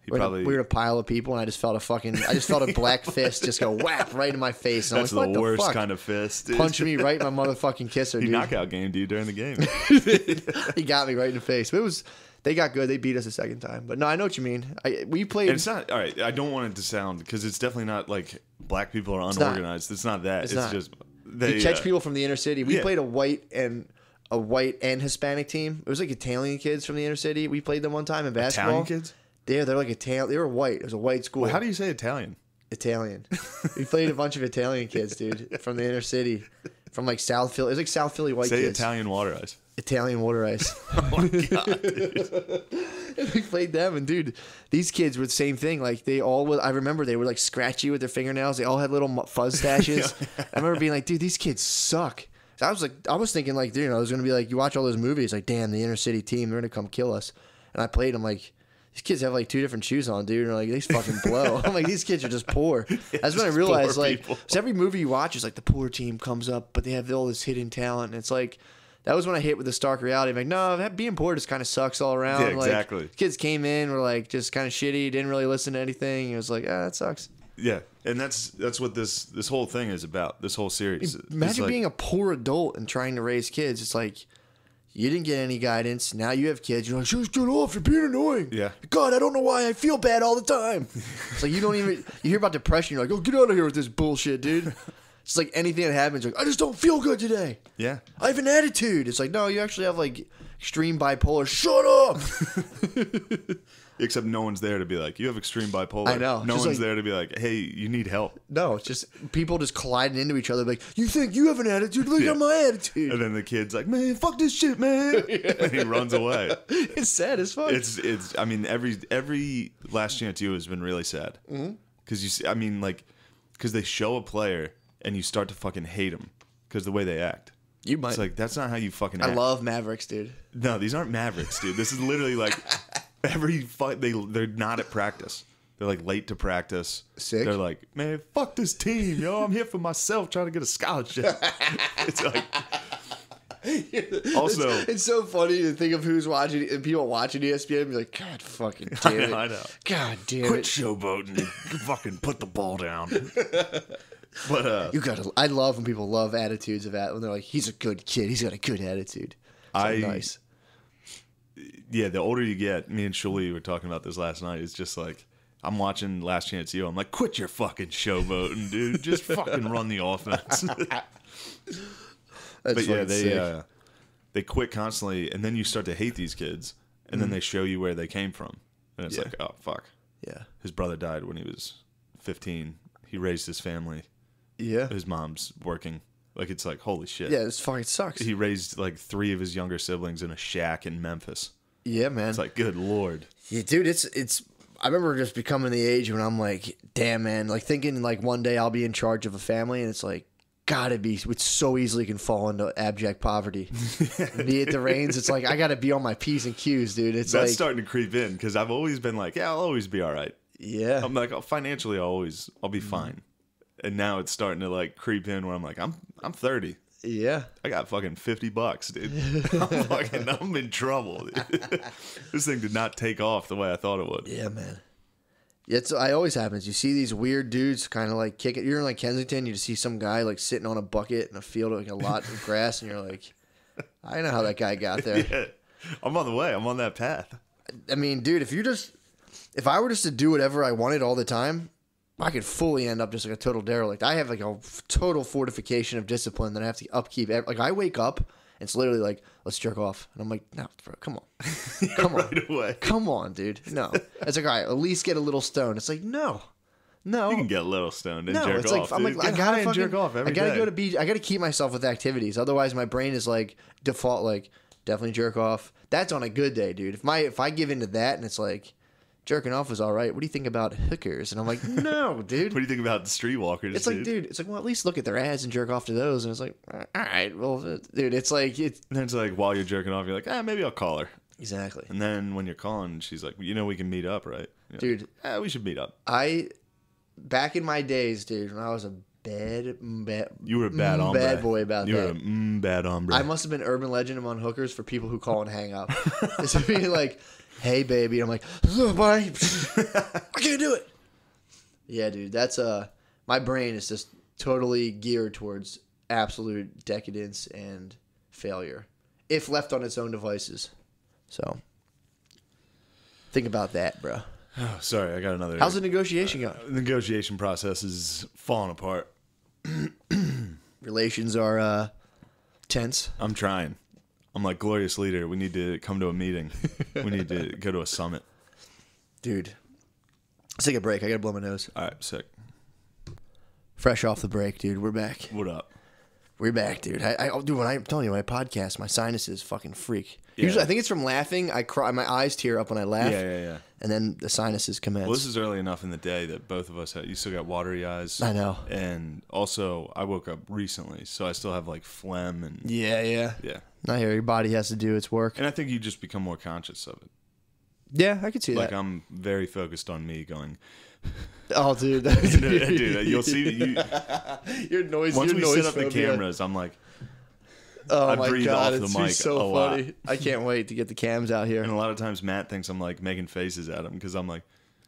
He We're, probably in a, we were in a pile of people, and I just felt a fucking, I just felt a black fist just go whap right in my face. And that's I'm like, the what worst the fuck? kind of fist. Dude. Punch me right in my motherfucking kisser, He dude. knockout gamed you during the game. He got me right in the face. But it was, they got good. They beat us a second time. But no, I know what you mean. I, we played. And it's not all right. I don't want it to sound because it's definitely not like black people are not. unorganized. It's not that. It's It's, not. just they you catch uh, people from the inner city. We yeah. played a white and a white and Hispanic team. It was like Italian kids from the inner city. We played them one time in basketball. Italian kids. Yeah, they're like Italian. They were white. It was a white school. Well, how do you say Italian? Italian. We played a bunch of Italian kids, dude, from the inner city, from like South Philly. It was like South Philly white Say kids. Italian water ice. Italian water ice. Oh my god, dude. We played them, and dude, these kids were the same thing. Like they all, was, I remember they were like scratchy with their fingernails. They all had little mu- fuzz stashes. I remember being like, dude, these kids suck. So I was like, I was thinking like, dude, you know, I was gonna be like, you watch all those movies, like, damn, the inner city team, they're gonna come kill us. And I played them like. These kids have like two different shoes on, dude. And they're like, these fucking blow. I'm like, these kids are just poor. That's when I just realized, poor like, people. so every movie you watch is like the poor team comes up, but they have all this hidden talent. And it's like, that was when I hit with the stark reality. I'm like, no, that being poor just kind of sucks all around. Yeah, exactly. Like, kids came in, were like just kind of shitty, didn't really listen to anything. It was like, ah, that sucks. Yeah, and that's that's what this this whole thing is about. This whole series. It's Imagine like- being a poor adult and trying to raise kids. It's like, you didn't get any guidance. Now you have kids. You're like, just get off. You're being annoying. Yeah. God, I don't know why I feel bad all the time. It's like you don't even. You hear about depression. You're like, oh, get out of here with this bullshit, dude. It's like anything that happens. Like, I just don't feel good today. Yeah. I have an attitude. It's like, no, you actually have like extreme bipolar. Shut up. Except no one's there to be like, you have extreme bipolar. I know. No Just one's like- there to be like, hey, you need help. No, it's just people just colliding into each other. Like, you think you have an attitude? Look Yeah. at my attitude. And then the kid's like, man, fuck this shit, man. And he runs away. It's sad as fuck. It's it's. I mean, every every Last Chance U has been really sad because Mm-hmm. you see. I mean, like, because they show a player and you start to fucking hate them because the way they act. you might. It's like that's not how you fucking. I act. love Mavericks, dude. No, these aren't Mavericks, dude. This is literally like every fight. They they're not at practice. They're like late to practice. Sick. They're like, man, fuck this team, yo. I'm here for myself, trying to get a scholarship. It's like. Also, it's, it's so funny to think of who's watching and people watching E S P N and be like, God fucking damn I it. know, I know. God damn Quit it. showboating and fucking put the ball down. But uh, You gotta I love when people love attitudes of that when they're like, he's a good kid, he's got a good attitude. So I- nice. yeah, the older you get, me and Shuli were talking about this last night. It's just like I'm watching Last Chance U. I'm like, quit your fucking showboating, dude. Just fucking run the offense. That's But yeah, fucking they sick. uh, they quit constantly, and then you start to hate these kids, and then they show you where they came from, and it's Yeah. like, oh fuck, yeah. his brother died when he was fifteen. He raised his family. Yeah. His mom's working. Like it's like holy shit. Yeah, this fucking sucks. He raised like three of his younger siblings in a shack in Memphis. Yeah, man. It's like, good lord. Yeah, dude, it's it's. I remember just becoming the age when I'm like, damn, man, like thinking like one day I'll be in charge of a family, and it's like, gotta be, it so easily can fall into abject poverty. Be it the reins, it's like I gotta be on my p's and q's, dude. It's That's like, starting to creep in because I've always been like, yeah, I'll always be all right. yeah, I'm like, oh, financially, I'll always, I'll be fine. And now it's starting to like creep in where I'm like, I'm, I'm thirty. yeah. I got fucking fifty bucks, dude. I'm fucking, I'm in trouble. Dude. This thing did not take off the way I thought it would. Yeah, man. Yeah, it's it always happens. You see these weird dudes kind of like kick it. You're in like Kensington, you just see some guy like sitting on a bucket in a field like a lot of grass, and you're like, I know how that guy got there. Yeah. I'm on the way. I'm on that path. I mean, dude, if you just, if I were just to do whatever I wanted all the time, I could fully end up just like a total derelict. I have like a f- total fortification of discipline that I have to upkeep. ev- Like I wake up, and it's literally like, let's jerk off, and I'm like, no, bro, come on, come on, Right away. come on, dude, no. It's like, all right, at least get a little stoned. It's like, no, no. You can get a little stoned and No, jerk it's off. like I'm dude. like I Get gotta high and fucking, jerk off every I gotta day. go to beach. I gotta keep myself with activities. Otherwise, my brain is like default like definitely jerk off. That's on a good day, dude. If my if I give into that and it's like jerking off is all right. What do you think about hookers? And I'm like, no, dude. What do you think about the streetwalkers? It's like, dude, it's like, well, at least look at their ads and jerk off to those. And it's like, all right, well, dude, it's like, it's And then it's like while you're jerking off, you're like, ah, maybe I'll call her. exactly, And then when you're calling, she's like, you know, we can meet up, right? You're dude. like, ah, we should meet up. I back in my days, dude, when I was a bad, bad, You were a bad mm, hombre. bad boy about you that. were a mm, bad hombre. I must have been urban legend among hookers for people who call and hang up. It's being like, hey baby. I'm like, oh, buddy, I can't do it. Yeah, dude, that's uh, my brain is just totally geared towards absolute decadence and failure, if left on its own devices. So, think about that, bro. Oh, sorry, I got another. How's the negotiation going? The negotiation process is falling apart. Relations are uh, tense. I'm trying. I'm like, glorious leader. We need to come to a meeting. We need to go to a summit. Dude, let's take a break. I gotta blow my nose. All right, sick. Fresh off the break, dude. We're back. What up? We're back, dude. I, I dude, when I'm telling you, my podcast, my sinuses fucking freak. Yeah. Usually, I think it's from laughing. I cry. My eyes tear up when I laugh. Yeah, yeah, yeah. And then the sinuses commence. Well, this is early enough in the day that both of us have. You still got watery eyes. I know. And also, I woke up recently, so I still have like phlegm and Yeah, yeah. yeah. Not here. Your body has to do its work. And I think you just become more conscious of it. Yeah, I could see Like that. I'm very focused on me going. Oh, dude. Dude, you'll see. You, your noise. once your we noise set up the phobia. cameras, I'm like, Oh I my breathe god, off the it's mic so a lot. funny. I can't wait to get the cams out here. and a lot of times Matt thinks I'm like making faces at him because I'm like,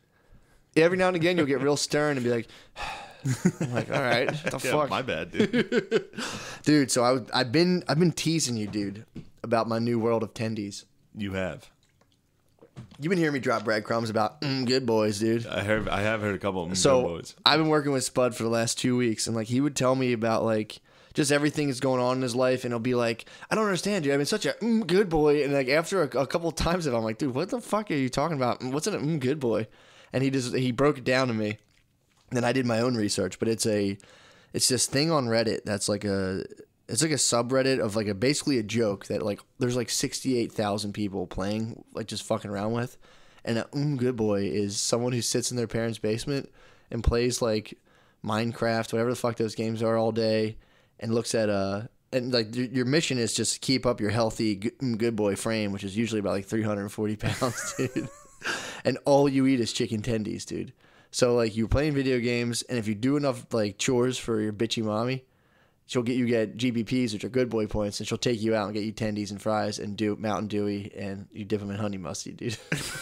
Every now and again, you'll get real stern and be like, I'm like, all right, what the yeah, fuck, my bad, dude. dude. So I, was- I've been, I've been teasing you, dude, about my new world of tendies. You have. You've been hearing me drop breadcrumbs about mm, good boys, dude. I heard. I have heard a couple of them. So boys. I've been working with Spud for the last two weeks, and like he would tell me about like just everything that's going on in his life, and he'll be like, "I don't understand, dude. I've been such a mm, good boy," and like after a, a couple of times of it, I'm like, "Dude, what the fuck are you talking about? What's in a mm, good boy?" And he just he broke it down to me. Then I did my own research, but it's a it's this thing on Reddit that's like a it's like a subreddit of like a basically a joke that like there's like sixty-eight thousand people playing, like just fucking around with. And a mm, good boy is someone who sits in their parents' basement and plays like Minecraft, whatever the fuck those games are, all day, and looks at uh and like your your mission is just to keep up your healthy good, mm, good boy frame, which is usually about like three hundred forty pounds, dude. And all you eat is chicken tendies, dude. So like you're playing video games, and if you do enough like chores for your bitchy mommy, she'll get you get G B Ps, which are good boy points, and she'll take you out and get you tendies and fries and do Mountain Dewy, and you dip them in honey mustard, dude.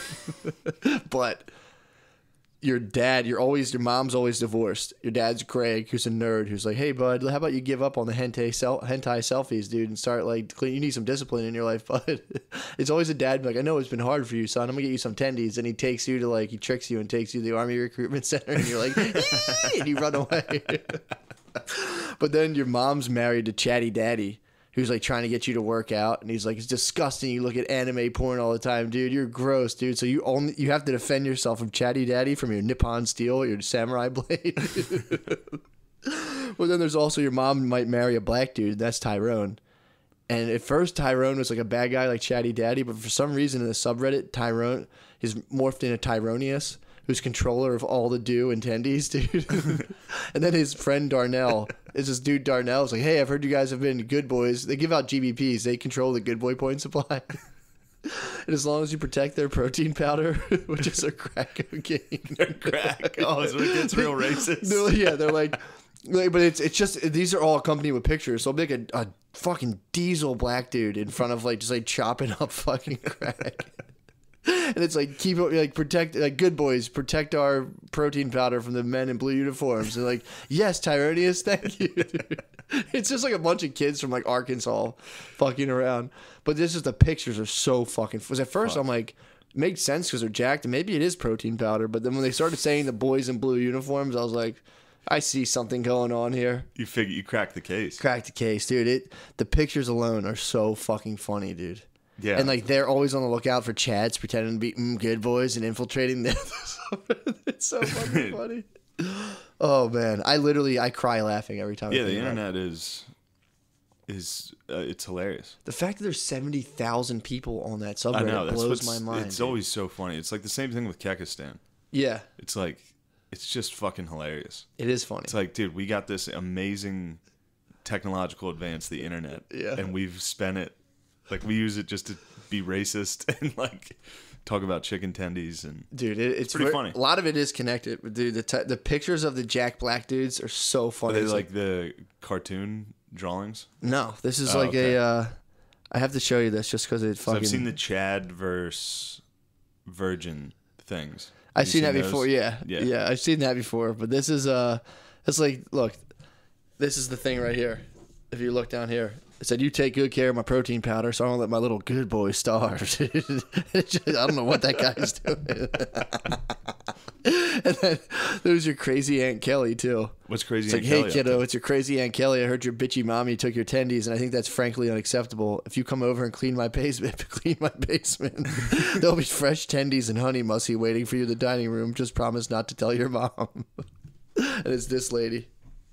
But your dad, you're always your mom's always divorced. Your dad's Craig, who's a nerd, who's like, "Hey, bud, how about you give up on the hentai sel- hentai selfies, dude, and start like clean. You need some discipline in your life, bud." It's always a dad be like, "I know it's been hard for you, son. I'm gonna get you some tendies," and he takes you to like he tricks you and takes you to the army recruitment center, and you're like, "Yee!" and you run away. But then your mom's married to Chatty Daddy, who's like trying to get you to work out, and he's like, "It's disgusting. You look at anime porn all the time, dude. You're gross, dude." So you only you have to defend yourself from Chatty Daddy from your Nippon Steel, your samurai blade. Well, then there's also your mom might marry a black dude. That's Tyrone. And at first, Tyrone was like a bad guy like Chatty Daddy, but for some reason in the subreddit, Tyrone is morphed into Tyronius, who's controller of all the do and tendies, dude. And then his friend Darnell is this dude Darnell. Is like, "Hey, I've heard you guys have been good boys. They give out G B Ps. They control the good boy point supply." And as long as you protect their protein powder, which is a crack cocaine. Crack. Oh, so it gets real racist. They're- yeah, they're like, like, but it's it's just these are all accompanied with pictures. So I'll make a, a fucking diesel black dude in front of like just like chopping up fucking crack. And it's like keep it like protect like good boys protect our protein powder from the men in blue uniforms. And like, yes, Tyronius, thank you. Dude. It's just like a bunch of kids from like Arkansas fucking around. But this is the pictures are so fucking. Was at first Fuck. I'm like, makes sense because they're jacked and maybe it is protein powder. But then when they started saying the boys in blue uniforms, I was like, I see something going on here. You figure you cracked the case. Cracked the case, dude. It the pictures alone are so fucking funny, dude. Yeah. And like they're always on the lookout for Chads pretending to be mm, good boys and infiltrating them. It's so fucking funny. Oh man, I literally I cry laughing every time. Yeah, I the think about internet is is uh, it's hilarious. it. The fact that there's seventy thousand people on that subreddit I know that's blows what's, my mind. It's dude. always so funny. It's like the same thing with Kekistan. Yeah, It's like it's just fucking hilarious. it is funny. It's like, dude, we got this amazing technological advance, the internet, Yeah. and we've spent it like we use it just to be racist and like talk about chicken tendies and Dude, it, it's pretty ver- funny. A lot of it is connected. But dude, the t- the pictures of the Jack Black dudes are so are funny. they It's like the cartoon drawings. no, this is Oh, like okay. a. Uh, I have to show you this just because it So fucking. I've seen the Chad versus virgin things. I've You seen that those? before. Yeah. Yeah. yeah, I've seen that before. But this is uh, it's like, look, this is the thing right here. If you look down here, it said, "You take good care of my protein powder, so I don't let my little good boy starve." It's just, I don't know what that guy's doing. And then there's your crazy Aunt Kelly too. What's crazy? It's like, Aunt "Hey Kelly up kiddo, to? it's your crazy Aunt Kelly. I heard your bitchy mommy took your tendies, and I think that's frankly unacceptable. If you come over and clean my basement, clean my basement, there'll be fresh tendies and honey mussie waiting for you in the dining room. Just promise not to tell your mom." And it's this lady.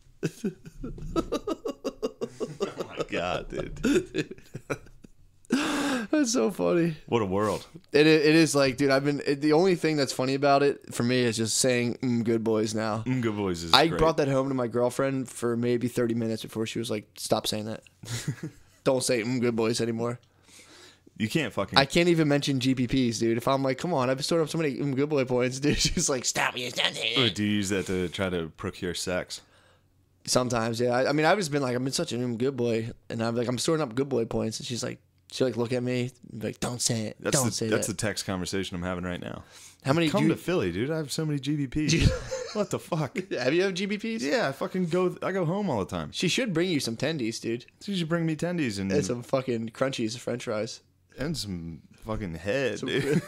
Oh my god, dude! That's so funny. What a world! It i- it is like, dude. I've been it, the only thing that's funny about it for me is just saying mm, "good boys" now. Mm, Good Boys is. I great. brought that home to my girlfriend for maybe thirty minutes before she was like, "Stop saying that. Don't say mm, good boys anymore." You can't fucking. I can't even mention G P Ps, dude. If I'm like, "Come on, I've stored up so many mm, good boy points," dude. She's like, "Stop you, stop saying Or that." do you use that to try to procure sex? Sometimes, yeah. I, I mean, I've just been like, I've been such a mm, good boy, and I'm like, I'm storing up good boy points, and she's like, she like look at me, like, "Don't say it, That's don't the say that's that." the text conversation I'm having right now. How many? Come do to Philly, dude. I have so many G B Ps. you, What the fuck? have you have G B Ps? Yeah, I fucking go. I go home all the time. She should bring you some tendies, dude, So you should bring me tendies and and some fucking crunchies, French fries. and some fucking head, dude.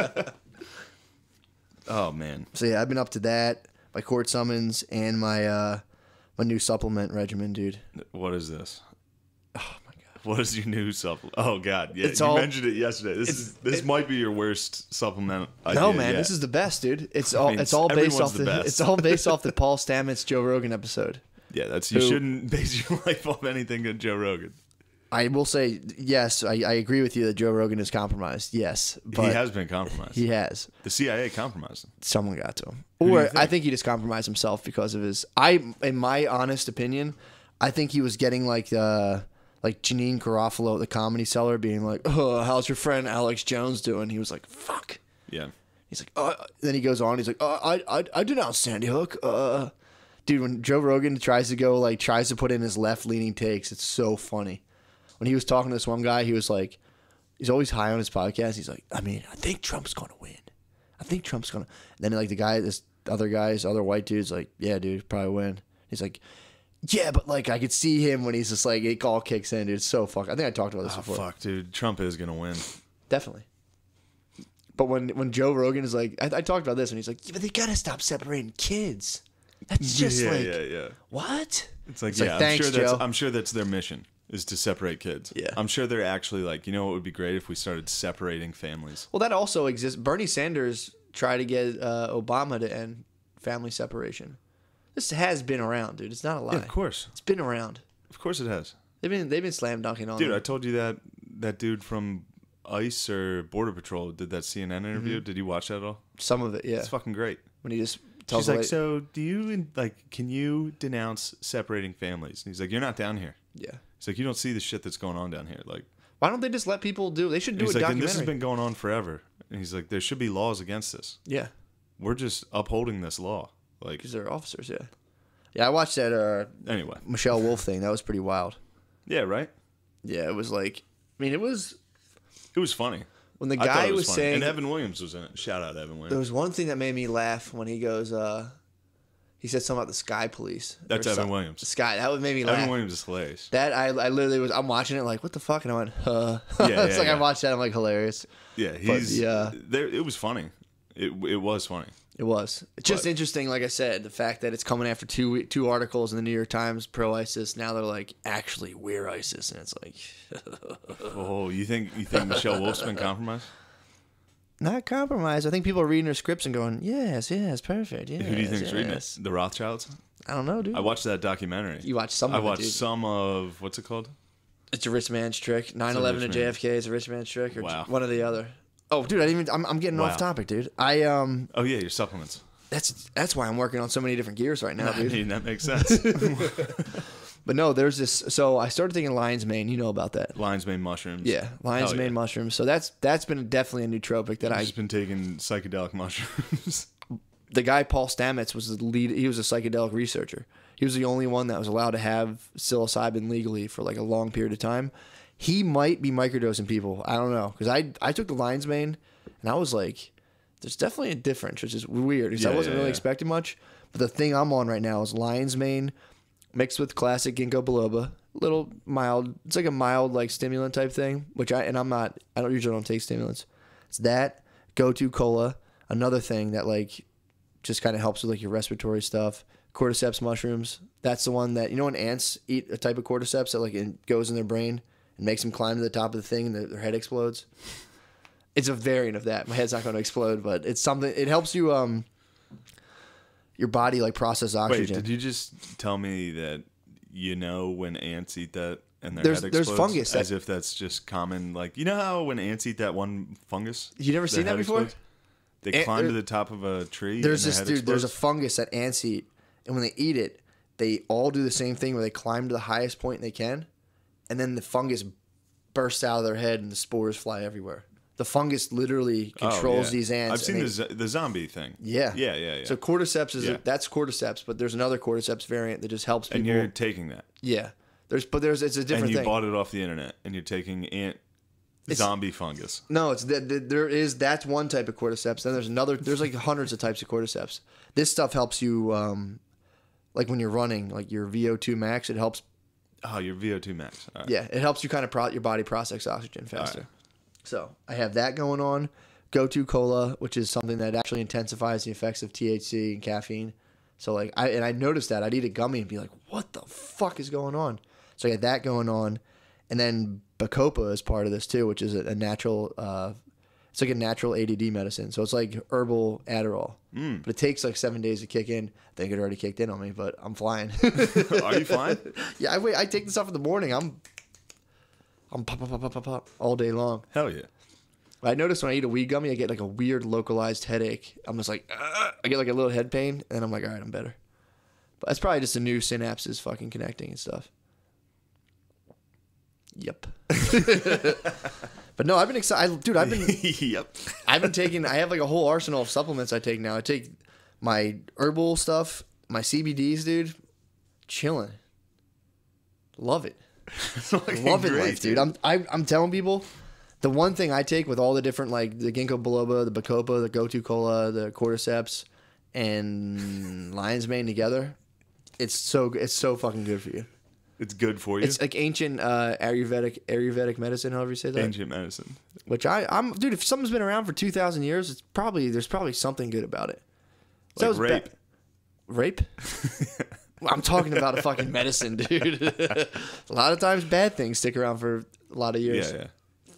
Oh man, So yeah, I've been up to that, my court summons, and my uh my new supplement regimen, dude. what is this? Oh my god. What is your new supplement? Oh god, yeah, It's you all- mentioned it yesterday. This is this it- might be your worst supplement. Idea No man, yet. this is the best, dude. It's all mean, it's all based everyone's off the the, best. it's all based off the Paul Stamets Joe Rogan episode. yeah. That's you Who- shouldn't base your life off anything on Joe Rogan. I will say yes, I, I agree with you that Joe Rogan is compromised. Yes, but he has been compromised. he has. The C I A compromised him. Someone got to him, do you or think? I think he just compromised himself because of his. I, in my honest opinion, I think he was getting like uh like Janine Garofalo at the Comedy Cellar being like, "Oh, how's your friend Alex Jones doing?" He was like, "Fuck." Yeah. He's like, uh, then he goes on. He's like, uh, I, I, I denounce Sandy Hook. Uh, dude, when Joe Rogan tries to go, like, tries to put in his left leaning takes, it's so funny. When he was talking to this one guy, he was like, he's always high on his podcast. He's like, I mean, I think Trump's going to win. I think Trump's going to. Then, like, the guy, this other guy, this other white dude's like, yeah, dude, probably win. He's like, yeah, but, like, I could see him when he's just like, it all kicks in, dude. It's so fuck. I think I talked about this Oh before. fuck, dude. Trump is gonna win. Definitely. But when when Joe Rogan is like, I, I talked about this, and he's like, yeah, but they gotta stop separating kids. That's just yeah, like, yeah, yeah. what? It's like, It's yeah, like, thanks, I'm sure that's Joe. I'm sure that's their mission is to separate kids. Yeah. I'm sure they're actually like, you know what would be great if we started separating families. Well, that also exists. Bernie Sanders tried to get uh, Obama to end family separation. This has been around, dude. It's not a lie. Yeah, of course. It's been around. Of course it has. They've been they've been slam dunking on Dude, I them. told you that that dude from ICE or Border Patrol did that C N N interview. Mm-hmm. Did you watch that at all? Some of it, yeah. It's fucking great. When he just tells She's like, the la- so do you like? Can you denounce separating families? And he's like, you're not down here. yeah. He's like, you don't see the shit that's going on down here. Like, Why don't they just let people do? They should do he's a like, and documentary. this has been going on forever. And he's like, there should be laws against this. yeah, We're just upholding this law. Like, because they're officers. Yeah. Yeah, I watched that uh, anyway, Michelle Wolf thing. That was pretty wild. yeah, right. Yeah, it was like, I mean, it was It was funny. when the I thought guy it was, funny. saying. and Evan Williams was in it. Shout out Evan There Williams. was one thing that made me laugh when he goes, uh, he said something about the Sky Police. or That's Evan something. Williams. The Sky. That would make me laugh. Evan Williams is hilarious. That I, I literally was. I'm watching it like, what the fuck, and I went, huh. Yeah, it's yeah, like I yeah. watched that. I'm like, hilarious. Yeah, he's yeah. There, it was funny. It it was funny. It was. It's just But- interesting, like I said, the fact that it's coming after two two articles in the New York Times pro ISIS. Now they're like, actually, we're ISIS, and it's like, Oh, you think you think Michelle Wolf's been compromised? not compromised. I think people are reading their scripts and going, yes, yes, perfect. Yes, Who do you think's yes. reading it? The Rothschilds? I don't know, dude. I watched that documentary. you watched some I of it, watched dude. some of what's it called? It's a rich man's trick. nine eleven to rich J man. F K is a rich man's trick, or Wow. one or the other. Oh, dude, I didn't even. I'm, I'm getting Wow. off topic, dude. I um, Oh yeah, your supplements. that's that's why I'm working on so many different gears right now, I dude. mean that makes sense. But no, there's this. So I started thinking lion's mane. You know about that? Lion's mane mushrooms. Yeah, lion's Hell mane yeah. mushrooms. So that's that's been definitely a nootropic that I've I. just been taking psychedelic mushrooms. The guy Paul Stamets was the lead. He was a psychedelic researcher. He was the only one that was allowed to have psilocybin legally for like a long period of time. He might be microdosing people. I don't know because I I took the lion's mane and I was like, "There's definitely a difference," which is weird because Yeah, I wasn't yeah, really yeah. expecting much. But the thing I'm on right now is lion's mane mixed with classic ginkgo biloba. Little mild. It's like a mild like stimulant type thing, which I and I'm not. I don't usually don't take stimulants. It's that go to cola. Another thing that like just kind of helps with like your respiratory stuff. Cordyceps mushrooms. That's the one that you know when ants eat a type of cordyceps that like it goes in their brain and makes them climb to the top of the thing and their, their head explodes. It's a variant of that. My head's not going to explode, but it's something. It helps you um your body like process Wait, oxygen. did you just tell me that you know when ants eat that and their There's- head there's explodes? fungus As that- if that's just common. Like, you know how when ants eat that one fungus? You never their seen that head before? explodes? They Ant- climb to there- the top of a tree. There's and this their dude. head There's a explodes? fungus that ants eat, and when they eat it, they all do the same thing where they climb to the highest point they can, and then the fungus bursts out of their head and the spores fly everywhere. The fungus literally Oh, controls yeah. these ants. I've seen and the, zo- the zombie thing. Yeah. Yeah, yeah, yeah. So cordyceps is Yeah. a, that's cordyceps, but there's another cordyceps variant that just helps people. and you're taking that. Yeah. There's but there's it's a different And you thing. bought it off the internet. And you're taking ant zombie fungus. No, it's that that there is that's one type of cordyceps. Then there's another. There's like hundreds of types of cordyceps. This stuff helps you, um, like when you're running, like your V O two max. It helps. Oh, your V O two max. All right. Yeah, it helps you kind of pro- your body process oxygen faster. Alright. So I have that going on. Go to cola, which is something that actually intensifies the effects of T H C and caffeine. So like I and I noticed that I'd eat a gummy and be like, what the fuck is going on? So I got that going on, and then Bacopa is part of this too, which is a, a natural. Uh, it's like a natural A D D medicine. So it's like herbal Adderall, Mm. but it takes like seven days to kick in. I think it already kicked in on me, but I'm flying. Are you fine? Yeah, I wait. I take this stuff in the morning. I'm, I'm pop pop pop pop pop pop all day long. Hell yeah. I notice when I eat a weed gummy, I get like a weird localized headache. I'm just like, "Ugh." I get like a little head pain, and I'm like, all right, I'm better. But that's probably just the new synapses fucking connecting and stuff. Yep. But no, I've been excited, dude. I've been, Yep. I've been taking. I have like a whole arsenal of supplements I take now. I take my herbal stuff, my C B Ds, dude. Chilling. Love it. Fucking Loving great, life, dude. I'm I, I'm telling people, the one thing I take with all the different like the ginkgo biloba, the bacopa, the go-to cola, the cordyceps, and lion's mane together, it's so it's so fucking good for you. It's good for you. It's like ancient uh, Ayurvedic Ayurvedic medicine, however you say that. ancient medicine. Which I I'm dude, if something's been around for two thousand years, it's probably there's probably something good about it. So Like it's ba- rape. rape? Well, I'm talking about a fucking medicine, dude. A lot of times bad things stick around for a lot of years. Yeah, yeah.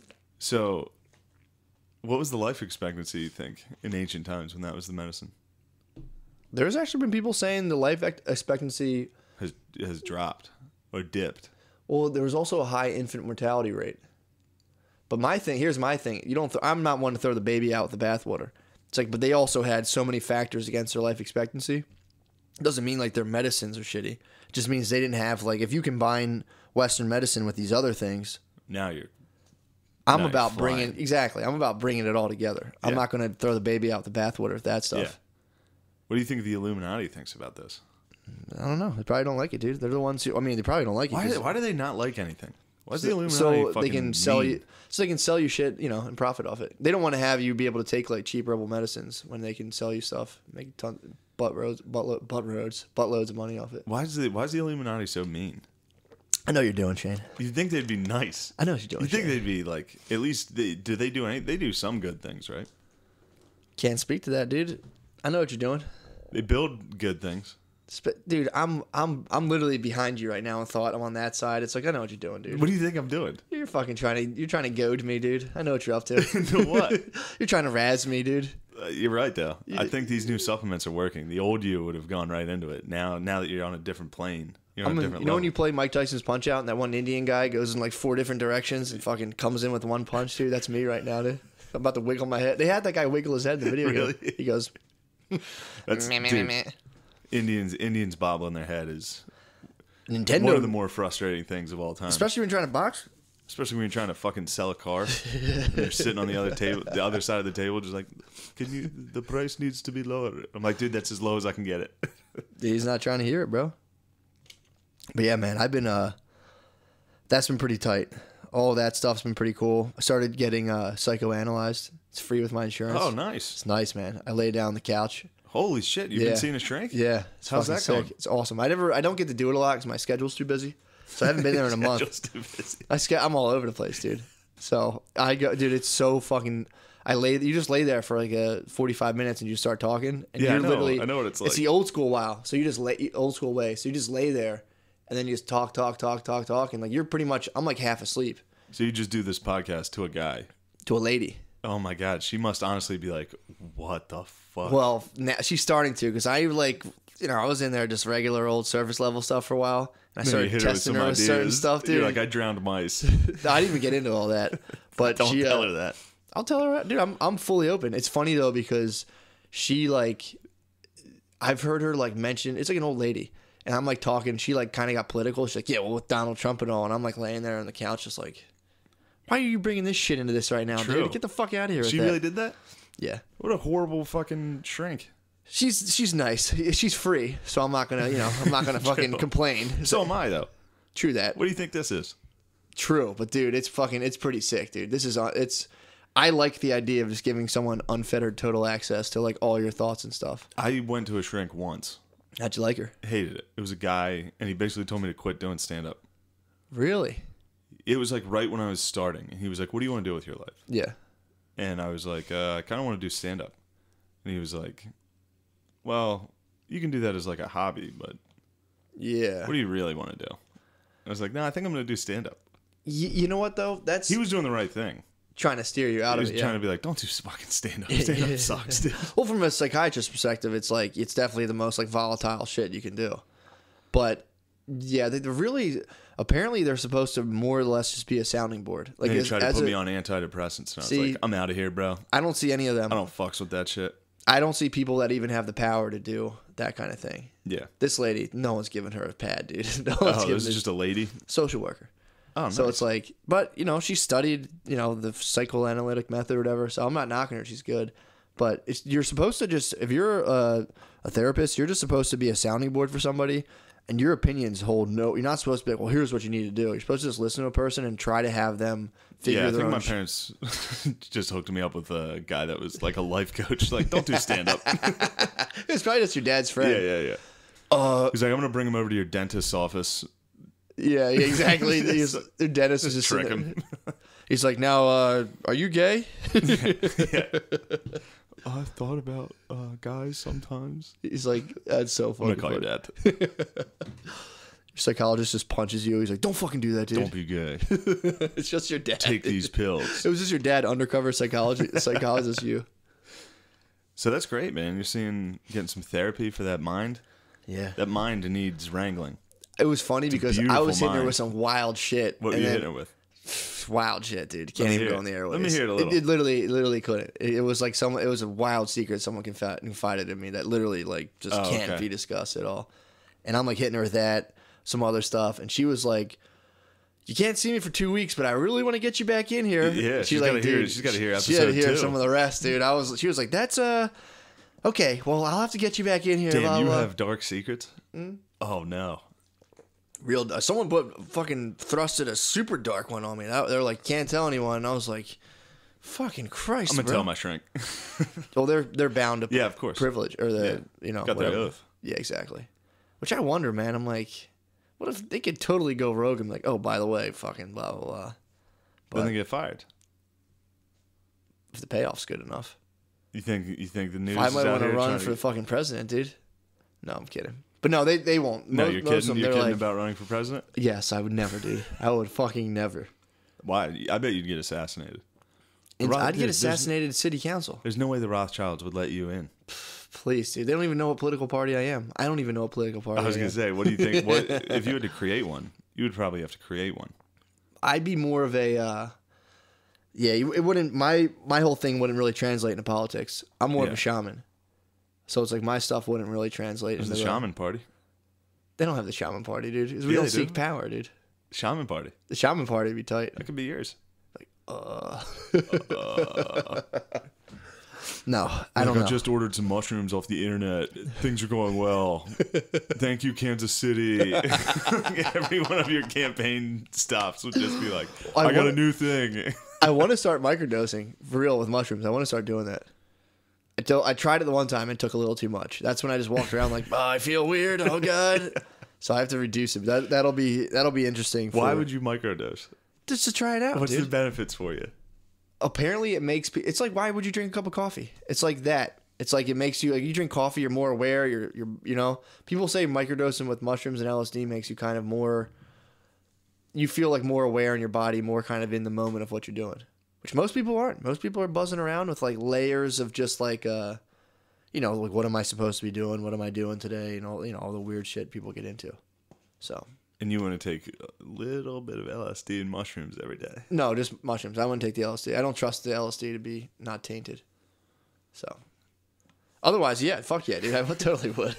So, what was the life expectancy, you think, in ancient times when that was the medicine? There's actually been people saying the life ex- expectancy. Has has dropped or dipped? Well, there was also a high infant mortality rate. But my thing, here's my thing. You don't. Th- I'm not one to throw the baby out with the bathwater. It's like, but they also had so many factors against their life expectancy. It doesn't mean like their medicines are shitty. It just means they didn't have like if you combine Western medicine with these other things. Now you're. I'm Now you're about flying. bringing exactly. I'm about bringing it all together. I'm Yeah. not going to throw the baby out with the bathwater with that stuff. Yeah. What do you think the Illuminati thinks about this? I don't know. They probably don't like it, dude. They're the ones who. I mean, they probably don't like it. Why? 'cause- Do, why do they not like anything? Why is the Illuminati so fucking they can sell mean? you so they can sell you shit, you know, and profit off it. They don't want to have you be able to take like cheap herbal medicines when they can sell you stuff, make ton butt roads, butt, butt roads, buttloads of money off it. Why is the Why is the Illuminati so mean? I know you're doing, Shane. You think they'd be nice? I know what you're doing. You think Shane. they'd be like at least? They, do they do any? They do some good things, right? Can't speak to that, dude. I know what you're doing. They build good things. Sp- Dude, I'm I'm I'm literally behind you right now in thought. I'm on that side. It's like I know what you're doing, dude. What do you think I'm doing? You're fucking trying to you're trying to goad me, dude. I know what you're up to. To what? You're trying to razz me, dude. Uh, you're right, though. I think these new supplements are working. The old you would have gone right into it. Now, now that you're on a different plane, you're on I'm a in- different you know when level. you play Mike Tyson's Punch Out and that one Indian guy goes in like four different directions and fucking comes in with one punch, dude? That's me right now, dude. I'm about to wiggle my head. They had that guy wiggle his head in the video Really? game. He goes, That's meh, meh, dude, meh, meh. Indians. Indians bobbling their head is Nintendo, one of the more frustrating things of all time. especially when you're trying to box. Especially when you're trying to fucking sell a car. And you're sitting on the other table, the other side of the table, just like, can you? The price needs to be lower. I'm like, dude, that's as low as I can get it. He's not trying to hear it, bro. But yeah, man, I've been uh, that's been pretty tight. all that stuff's been pretty cool. I started getting uh, psychoanalyzed. It's free with my insurance. Oh, nice. It's nice, man. I lay down on the couch. Holy shit! You've Yeah. been seeing a shrink? Yeah, it's How's fucking that sick. going? It's awesome. I never, I don't get to do it a lot because my schedule's too busy. So I haven't been there in a month. Schedule's too busy. I ske- I'm all over the place, dude. So I go, dude. It's so fucking. I lay. You just lay there for like a forty-five minutes and you start talking. And Yeah, I you're know. literally. I know what it's like. It's the old school wow. So you just lay old school way. So you just lay there, and then you just talk, talk, talk, talk, talk, and like you're pretty much. I'm like half asleep So you just do this podcast to a guy. to a lady. Oh my god, she must honestly be like, "What the fuck?" Well, now she's starting to because I like, you know, I was in there just regular old surface level stuff for a while, and I Then you started hit her with testing some her with certain ideas. stuff, dude. You're like, I drowned mice. I didn't even get into all that, but Don't she, uh, tell her that. I'll tell her, dude. I'm I'm fully open. It's funny though because she like, I've heard her like mention. It's like an old lady, and I'm like talking. She like kind of got political. She's like, yeah, well, with Donald Trump and all, and I'm like laying there on the couch, just like, why are you bringing this shit into this right now, True. dude? Get the fuck out of here. She with really that. did that? Yeah. What a horrible fucking shrink. She's she's nice. She's free, so I'm not gonna you know I'm not gonna fucking True. complain. So am I though. True that. What do you think this is? True, but dude, it's fucking it's pretty sick, dude. This is uh, it's. I like the idea of just giving someone unfettered total access to like all your thoughts and stuff. I went to a shrink once. How'd you like her? Hated it. It was a guy, and he basically told me to quit doing stand up. Really? It was like right when I was starting, and he was like, "What do you want to do with your life?" Yeah. And I was like, uh, "I kind of want to do stand up." And he was like, "Well, you can do that as like a hobby, but Yeah. what do you really want to do?" I was like, "No, I think I'm going to do stand up." Y- you know what though? That's He was doing the right thing. trying to steer you out He of was it. trying Yeah. to be like, "Don't do fucking stand up. Stand up sucks, dude." Well, from a psychiatrist perspective, it's like it's definitely the most like volatile shit you can do. But yeah, they, they're really apparently they're supposed to more or less just be a sounding board. Like And he as- tried to as put a- me on antidepressants, and I was See- like, "I'm out of here, bro. I don't see any of them. I don't fucks with that shit." I don't see people that even have the power to do that kind of thing. Yeah. This lady, no one's giving her a pad, dude. No one's Oh, giving this is this just a lady. social worker. Oh, So nice. it's like, but you know, she studied, you know, the psychoanalytic method or whatever. So I'm not knocking her; she's good. But it's, you're supposed to just, if you're a, a therapist, you're just supposed to be a sounding board for somebody, and your opinions hold no. You're not supposed to be like, well, here's what you need to do. You're supposed to just listen to a person and try to have them figure Yeah, I their think own. my sh- parents just hooked me up with a guy that was like a life coach. Like, don't do stand up. It's probably just your dad's friend. Yeah, yeah, yeah. Uh, He's like, I'm gonna bring him over to your dentist's office. yeah, yeah, exactly. He's, their dentist is just Trick sitting him. there. He's like, now, uh, are you gay? I thought about uh, guys sometimes. He's like, that's so I'm funny. gonna call you funny. dad. Your psychologist just punches you. He's like, don't fucking do that, dude. Don't be gay. It's just your dad. Take these pills. It was just your dad, undercover psychology psychologist. You. So that's great, man. You're seeing getting some therapy for that mind. Yeah. That mind needs wrangling. It was funny because I beautiful was sitting there mind. with some wild shit. What were and you then- hitting it with? Wild shit, dude. Let Can't me even hear go it. on the airways. Let me hear it a little. It, literally, literally couldn't. It, it was like some. It was a wild secret someone confi- confided in me that literally like just Oh, can't okay. be discussed at all. And I'm like hitting her with that, some other stuff, and she was like, "You can't see me for two weeks, but I really want to get you back in here." Yeah, And she's like, gotta hear- dude, she's gotta hear She had to episode hear two. some of the rest, dude. I was. She was like, "That's uh, okay. Well, I'll have to get you back in here." Damn, blah, you blah. have dark secrets? Oh, no. Real. uh, Someone put fucking thrusted a super dark one on me. That, they're like, "Can't tell anyone." And I was like, "Fucking Christ!" I'm going to bro. tell my shrink. Well, they're they're bound to Yeah, of course. privilege or the Yeah. you know Got their whatever. oath. Yeah, exactly. Which I wonder, man. I'm like, what if they could totally go rogue and be like, oh, by the way, fucking blah blah blah. Then they get fired. If the payoff's good enough, You think you think the news I is might out want to here run trying for to... the fucking president, dude. No, I'm kidding. But no, they they won't. No, most, you're most kidding? of them, You're they're kidding like, about running for president? yes, I would never, dude. I would fucking never. Why? I bet you'd get assassinated. And Roth- I'd dude, get there's- assassinated at city council. There's no way the Rothschilds would let you in. Please, dude. They don't even know what political party I am. I don't even know what political party I was I going am. to say, what do you think? What if you had to create one? You would probably have to create one. I'd be more of a, uh, yeah. you- It wouldn't. My my whole thing wouldn't really translate into politics. I'm more of Yeah. a shaman, so it's like my stuff wouldn't really translate There's into the the shaman party. They don't have the shaman party, dude. 'Cause we Yeah, don't they seek do. power, dude. Shaman party. The shaman party would be tight. That could be yours. No, I Like, don't know. I just ordered some mushrooms off the internet. Things are going well. Thank you, Kansas City. Every one of your campaign stops would just be like, I, I got wanna- a new thing. I want to start microdosing for real with mushrooms. I want to start doing that. I, don't, I tried it the one time and took a little too much. That's when I just walked around like, oh, I feel weird. Oh god. So I have to reduce it. That that'll be that'll be interesting. For, Why would you microdose? just to try it out? What's dude. the benefits for you? Apparently, it makes pe- it's like why would you drink a cup of coffee? It's like that. It's like it makes you like you drink coffee. You're more aware. You're you're you know. People say microdosing with mushrooms and L S D makes you kind of more. You feel like more aware in your body, more kind of in the moment of what you're doing. Which most people aren't. Most people are buzzing around with like layers of just like, uh, you know, like what am I supposed to be doing? What am I doing today? And all you know, all the weird shit people get into. So And you want to take a little bit of L S D and mushrooms every day. no, just mushrooms. I wouldn't take the L S D. I don't trust the L S D to be not tainted. So otherwise, yeah, fuck yeah, dude. I would totally would.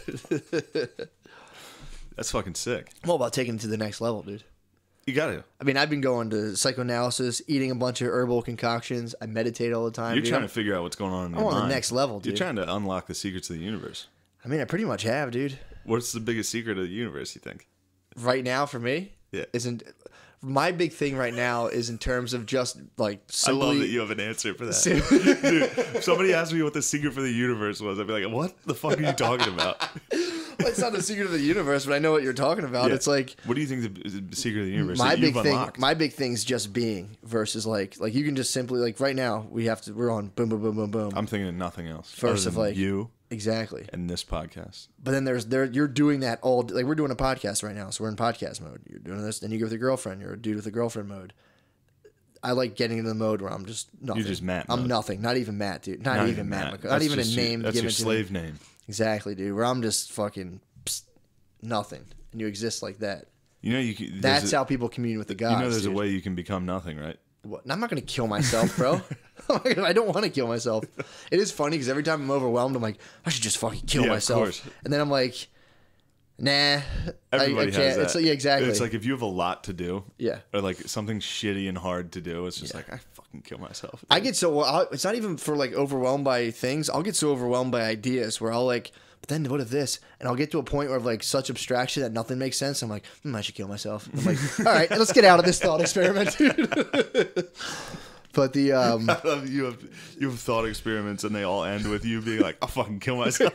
That's fucking sick. I'm all about taking it to the next level, dude. You got to. I mean, I've been going to psychoanalysis, eating a bunch of herbal concoctions. I meditate all the time. You're dude. trying I'm- to figure out what's going on in your I'm on the mind. next level, dude. You're trying to unlock the secrets of the universe. I mean, I pretty much have, dude. What's the biggest secret of the universe, you think? Right now, for me, Yeah. isn't my big thing right now is in terms of just like simply. I love that you have an answer for that. Dude, if somebody asked me what the secret for the universe was, I'd be like, what the fuck are you talking about? Well, it's not the secret of the universe, but I know what you're talking about. Yeah. It's like What do you think the, is the secret of the universe my that big you've thing. unlocked? My big thing's just being versus like like you can just simply like right now we have to we're on boom boom boom boom boom. I'm thinking of nothing else. First other of, than like- you Exactly. and this podcast. But then there's there you're doing that all like we're doing a podcast right now, so we're in podcast mode. You're doing this, then you go with your girlfriend. You're a dude with a girlfriend mode. I like getting into the mode where I'm just nothing. just Matt I'm mode. nothing. Not even Matt, dude. Not, even Matt. Not That's even a just your- name That's given your to me. slave name. Exactly, dude. Where I'm just fucking psst, nothing, and you exist like that. You know you. Can, there's That's a, how people commune with the gods. You know, there's dude. a way you can become nothing, right? What? I'm not gonna kill myself, bro. I don't want to kill myself. It is funny because every time I'm overwhelmed, I'm like, I should just fucking kill Yeah, of myself. course. And then I'm like, nah, I, I Everybody can't. has that. It's like, yeah, exactly. It's like if you have a lot to do, Yeah. or like something shitty and hard to do, it's just like I fucking kill myself. I get so I'll, it's not even for like overwhelmed by things. I'll get so overwhelmed by ideas where I'll like, but then what if this? And I'll get to a point where like such abstraction that nothing makes sense. I'm like, hmm, I should kill myself. I'm like, all right, let's get out of this thought experiment, dude. But the um, I love you have you have thought experiments and they all end with you being like, I'll fucking kill myself.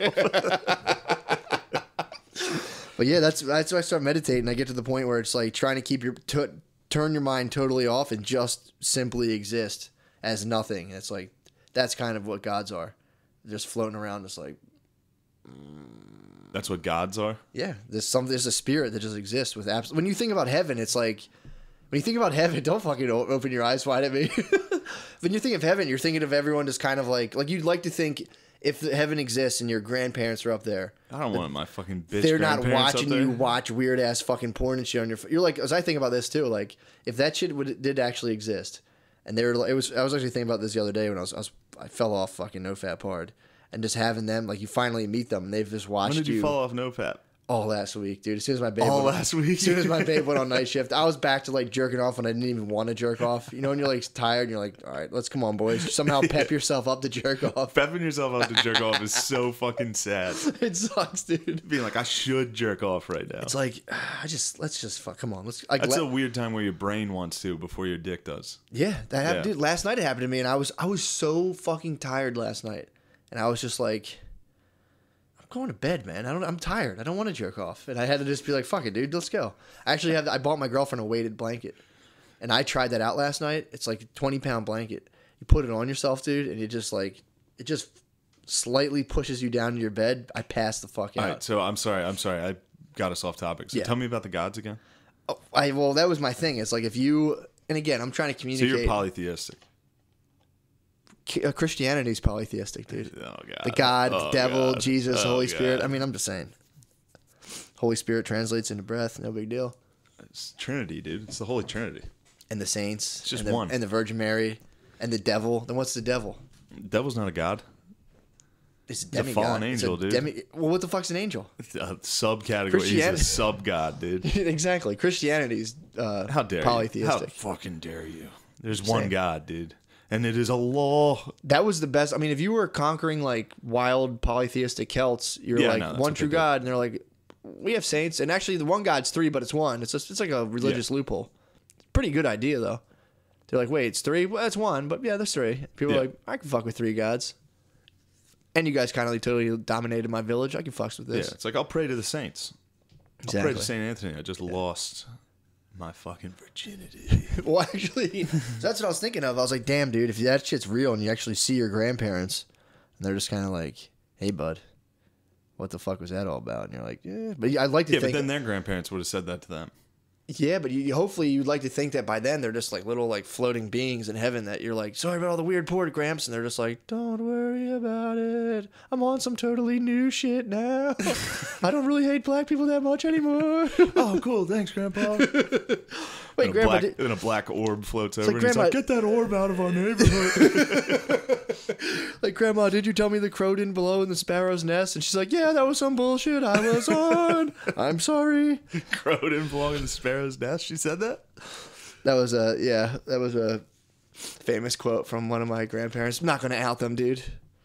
but yeah, that's that's why I start meditating. I get to the point where it's like trying to keep your t- turn your mind totally off and just simply exist as nothing. And it's like that's kind of what gods are, just floating around, just like. That's what gods are. Yeah, there's some there's a spirit that just exists with abs- when you think about heaven, it's like when you think about heaven, don't fucking o- open your eyes wide at me. When you think of heaven, you're thinking of everyone just kind of like like you'd like to think if the heaven exists and your grandparents are up there, I don't want my fucking bitch. they're not grandparents up watching there. you watch weird ass fucking porn and shit on your. F- you're like, as I think about this too, like if that shit would did actually exist, and they were, like- it was. I was actually thinking about this the other day when I was, I was I fell off fucking no fat hard. And just having them, like you finally meet them, and they've just watched When did you, you fall off NoFap? all last week, dude. As soon as my babe All went, last week? as soon as my babe went on night shift, I was back to like jerking off when I didn't even want to jerk off. You know, when you're like tired, and you're like, all right, let's come on, boys. Somehow pep yourself up to jerk off. Pepping yourself up to jerk off is so fucking sad. It sucks, dude. Being like, I should jerk off right now. It's like I just let's just fuck. Come on, let's. Like, That's let, a weird time where your brain wants to before your dick does. yeah, that happened, Yeah. dude. Last night it happened to me, and I was I was so fucking tired last night, and I was just like. Going to bed, man. I don't. I'm tired. I don't want to jerk off, and I had to just be like, "Fuck it, dude. Let's go." I actually have. I bought my girlfriend a weighted blanket, and I tried that out last night. It's like a twenty pound blanket. You put it on yourself, dude, and it just like it just slightly pushes you down to your bed. I passed the fuck out. All right, so I'm sorry. I'm sorry. I got us off topic. So Yeah. tell me about the gods again. Oh, I well, that was my thing. It's like if you and again, I'm trying to So communicate. you're polytheistic. uh, Christianity's polytheistic, dude. Oh god. The God, Oh, devil, God. Jesus, Oh, Holy God. Spirit. I mean, I'm just saying. Holy Spirit translates into breath. No big deal. It's Trinity, dude. It's the Holy Trinity. And the saints. just and the, one. And the Virgin Mary. And the devil. Then what's the devil? Devil's not a god. It's a a demigod. fallen It's a angel, dude. Demi- well, what the fuck's an angel? A subcategory. He's a Christianity. sub god, dude. Exactly. Christianity's uh, How dare you? How polytheistic. fucking dare you? There's Same. one God, dude. and it is a law. That was the best. I mean, if you were conquering like wild polytheistic Celts, you're Yeah, like no, that's one what true they do. God, and they're like, we have saints, and actually the one God's three, but it's one. It's just, it's like a religious Yeah. loophole. Pretty good idea though. They're like, wait, it's three? Well, that's one, but yeah, there's three. People Yeah. are like, I can fuck with three gods. And you guys kind of like totally dominated my village. I can fuck with Yeah, this. it's like I'll pray to the saints. I'll pray Exactly. to Saint Anthony. I just lost my fucking virginity. Well, actually, that's what I was thinking of. I was like, damn, dude, if that shit's real and you actually see your grandparents, and they're just kind of like, hey, bud, what the fuck was that all about? And you're like, yeah. But I'd like to Yeah, but think, then their grandparents would have said that to them. yeah, but you, hopefully you'd like to think that by then they're just like little like floating beings in heaven that you're like, sorry about all the weird port Gramps, and they're just like, don't worry about it. I'm on some totally new shit now. I don't really hate black people that much anymore. Oh, cool. Thanks, Grandpa. Wait, and, a Grandpa, black, did, and a black orb floats over, like, and he's Grandma- like, get that orb out of our neighborhood. like, Grandma, did you tell me the crow didn't blow in the sparrow's nest? And she's like, yeah, that was some bullshit I was on. I'm sorry. Crow didn't belong in the sparrow's nest. She said that? That was a, yeah, that was a famous quote from one of my grandparents. I'm not going to out them, dude.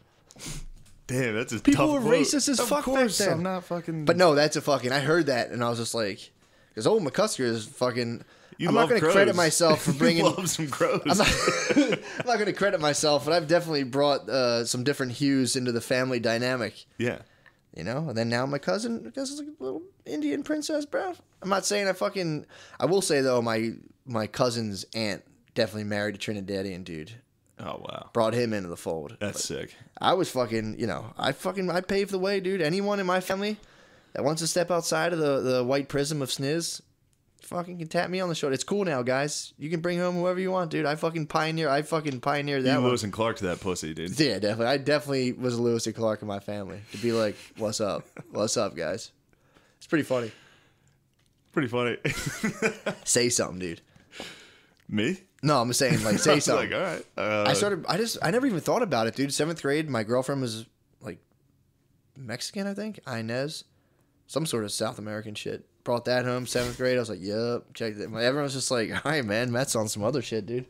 Damn, that's a People tough were quote. racist as Of fuck back course, then. I'm not fucking... But no, that's a fucking, I heard that and I was just like, because old McCusker is fucking, You I'm love not going to crows. credit myself for bringing, You love some crows. I'm not, I'm not going to credit myself, but I've definitely brought uh, some different hues into the family dynamic. yeah. You know, and then now my cousin, because it's like a little Indian princess, bro. I'm not saying I fucking. I will say though, my my cousin's aunt definitely married a Trinidadian dude. Oh, wow. Brought him into the fold. That's sick. I was fucking, you know, I fucking, I paved the way, dude. Anyone in my family that wants to step outside of the the white prism of sniz, fucking can tap me on the shoulder. It's cool now, guys. You can bring home whoever you want, dude. I fucking pioneer. I fucking pioneered that You one. Lewis and Clark to that pussy, dude. Yeah, definitely. I definitely was Lewis and Clark in my family to be like, "What's up? What's up, guys?" It's pretty funny. Pretty funny. Say something, dude. Me? No, I'm saying like say I was something. like, all right. Uh, I started. I just. I never even thought about it, dude. Seventh grade. My girlfriend was like Mexican, I think. Inez, some sort of South American shit. Brought that home. Seventh grade. I was like, "Yup." Check that. Everyone was just like, "All right, man. Matt's on some other shit, dude."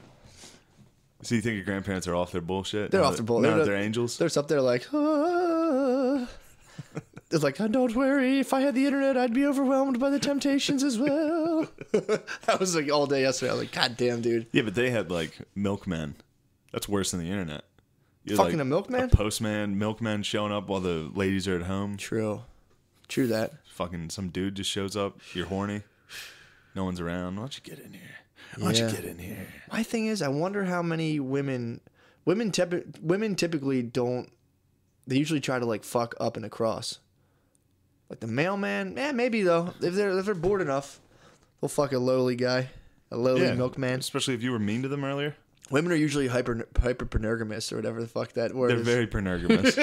So you think your grandparents are off their bullshit? They're Now off that- their bull- Now they're- that they're angels? They're just up there like, ah. It's like, oh, don't worry. If I had the internet, I'd be overwhelmed by the temptations as well. That was like all day yesterday. I was like, God damn, dude. Yeah, but they had like milkmen. That's worse than the internet. You had, Fucking like, a milkman? A postman, milkman showing up while the ladies are at home. True. True that. Fucking some dude just shows up. You're horny. No one's around. Why don't you get in here? Why don't Yeah. you get in here? My thing is, I wonder how many women, women, typ- women typically don't. They usually try to like fuck up and across. Like the mailman, eh, maybe though. If they're if they're bored enough, they'll fuck a lowly guy, a lowly milkman. Especially if you were mean to them earlier. Women are usually hyper hyper penergamous or whatever the fuck that word They're is. very penergamous.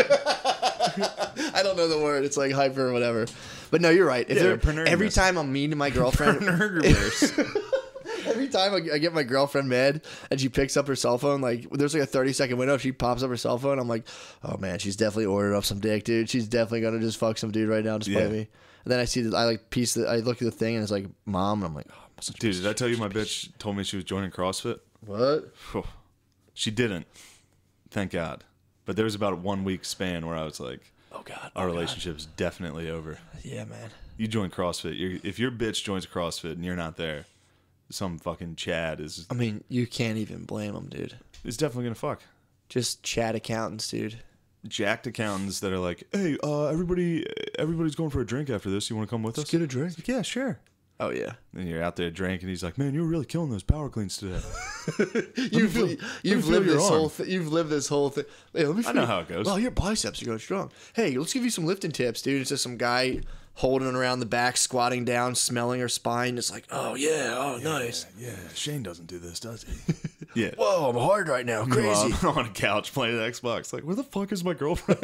I don't know the word. It's like hyper or whatever. But no, you're right. If Yeah, they're- they're penergamous. every time I'm mean to my girlfriend, Penergamous. every time I, I get my girlfriend mad and she picks up her cell phone, like there's like a thirty second window. If she pops up her cell phone, I'm like, oh man, she's definitely ordered up some dick, dude. She's definitely gonna just fuck some dude right now to spite Yeah. me. And then I see that I like piece the, I look at the thing and it's like mom, and I'm like, oh, I'm such a Dude, piece did I tell you my bitch told me she was joining CrossFit? of- what? Phew. She didn't. Thank God. But there was about a one week span where I was like, Oh god, our oh, God. relationship's definitely over. Yeah, man. You join CrossFit. You're, if your bitch joins CrossFit and you're not there, some fucking Chad is I mean, you can't even blame them, dude. is definitely gonna fuck. Just Chad accountants, dude. Jacked accountants that are like, hey, uh, everybody, everybody's going for a drink after this. You want to come with us? Get a drink. Like, yeah, sure. Oh yeah. And you're out there drinking. He's like, man, you were really killing those power cleans today. You've feel- let you've me feel lived your this arm. whole th- you've lived this whole thing. Hey, let me I feel- know how it goes. Well, your biceps are going strong. Hey, let's give you some lifting tips, dude. It's just some guy holding it around the back, squatting down, smelling her spine. It's like, oh yeah, oh nice. Yeah, Shane doesn't do this, does he? yeah. Whoa, I'm hard right now, crazy. Meanwhile, I'm on a couch playing Xbox. Like, where the fuck is my girlfriend?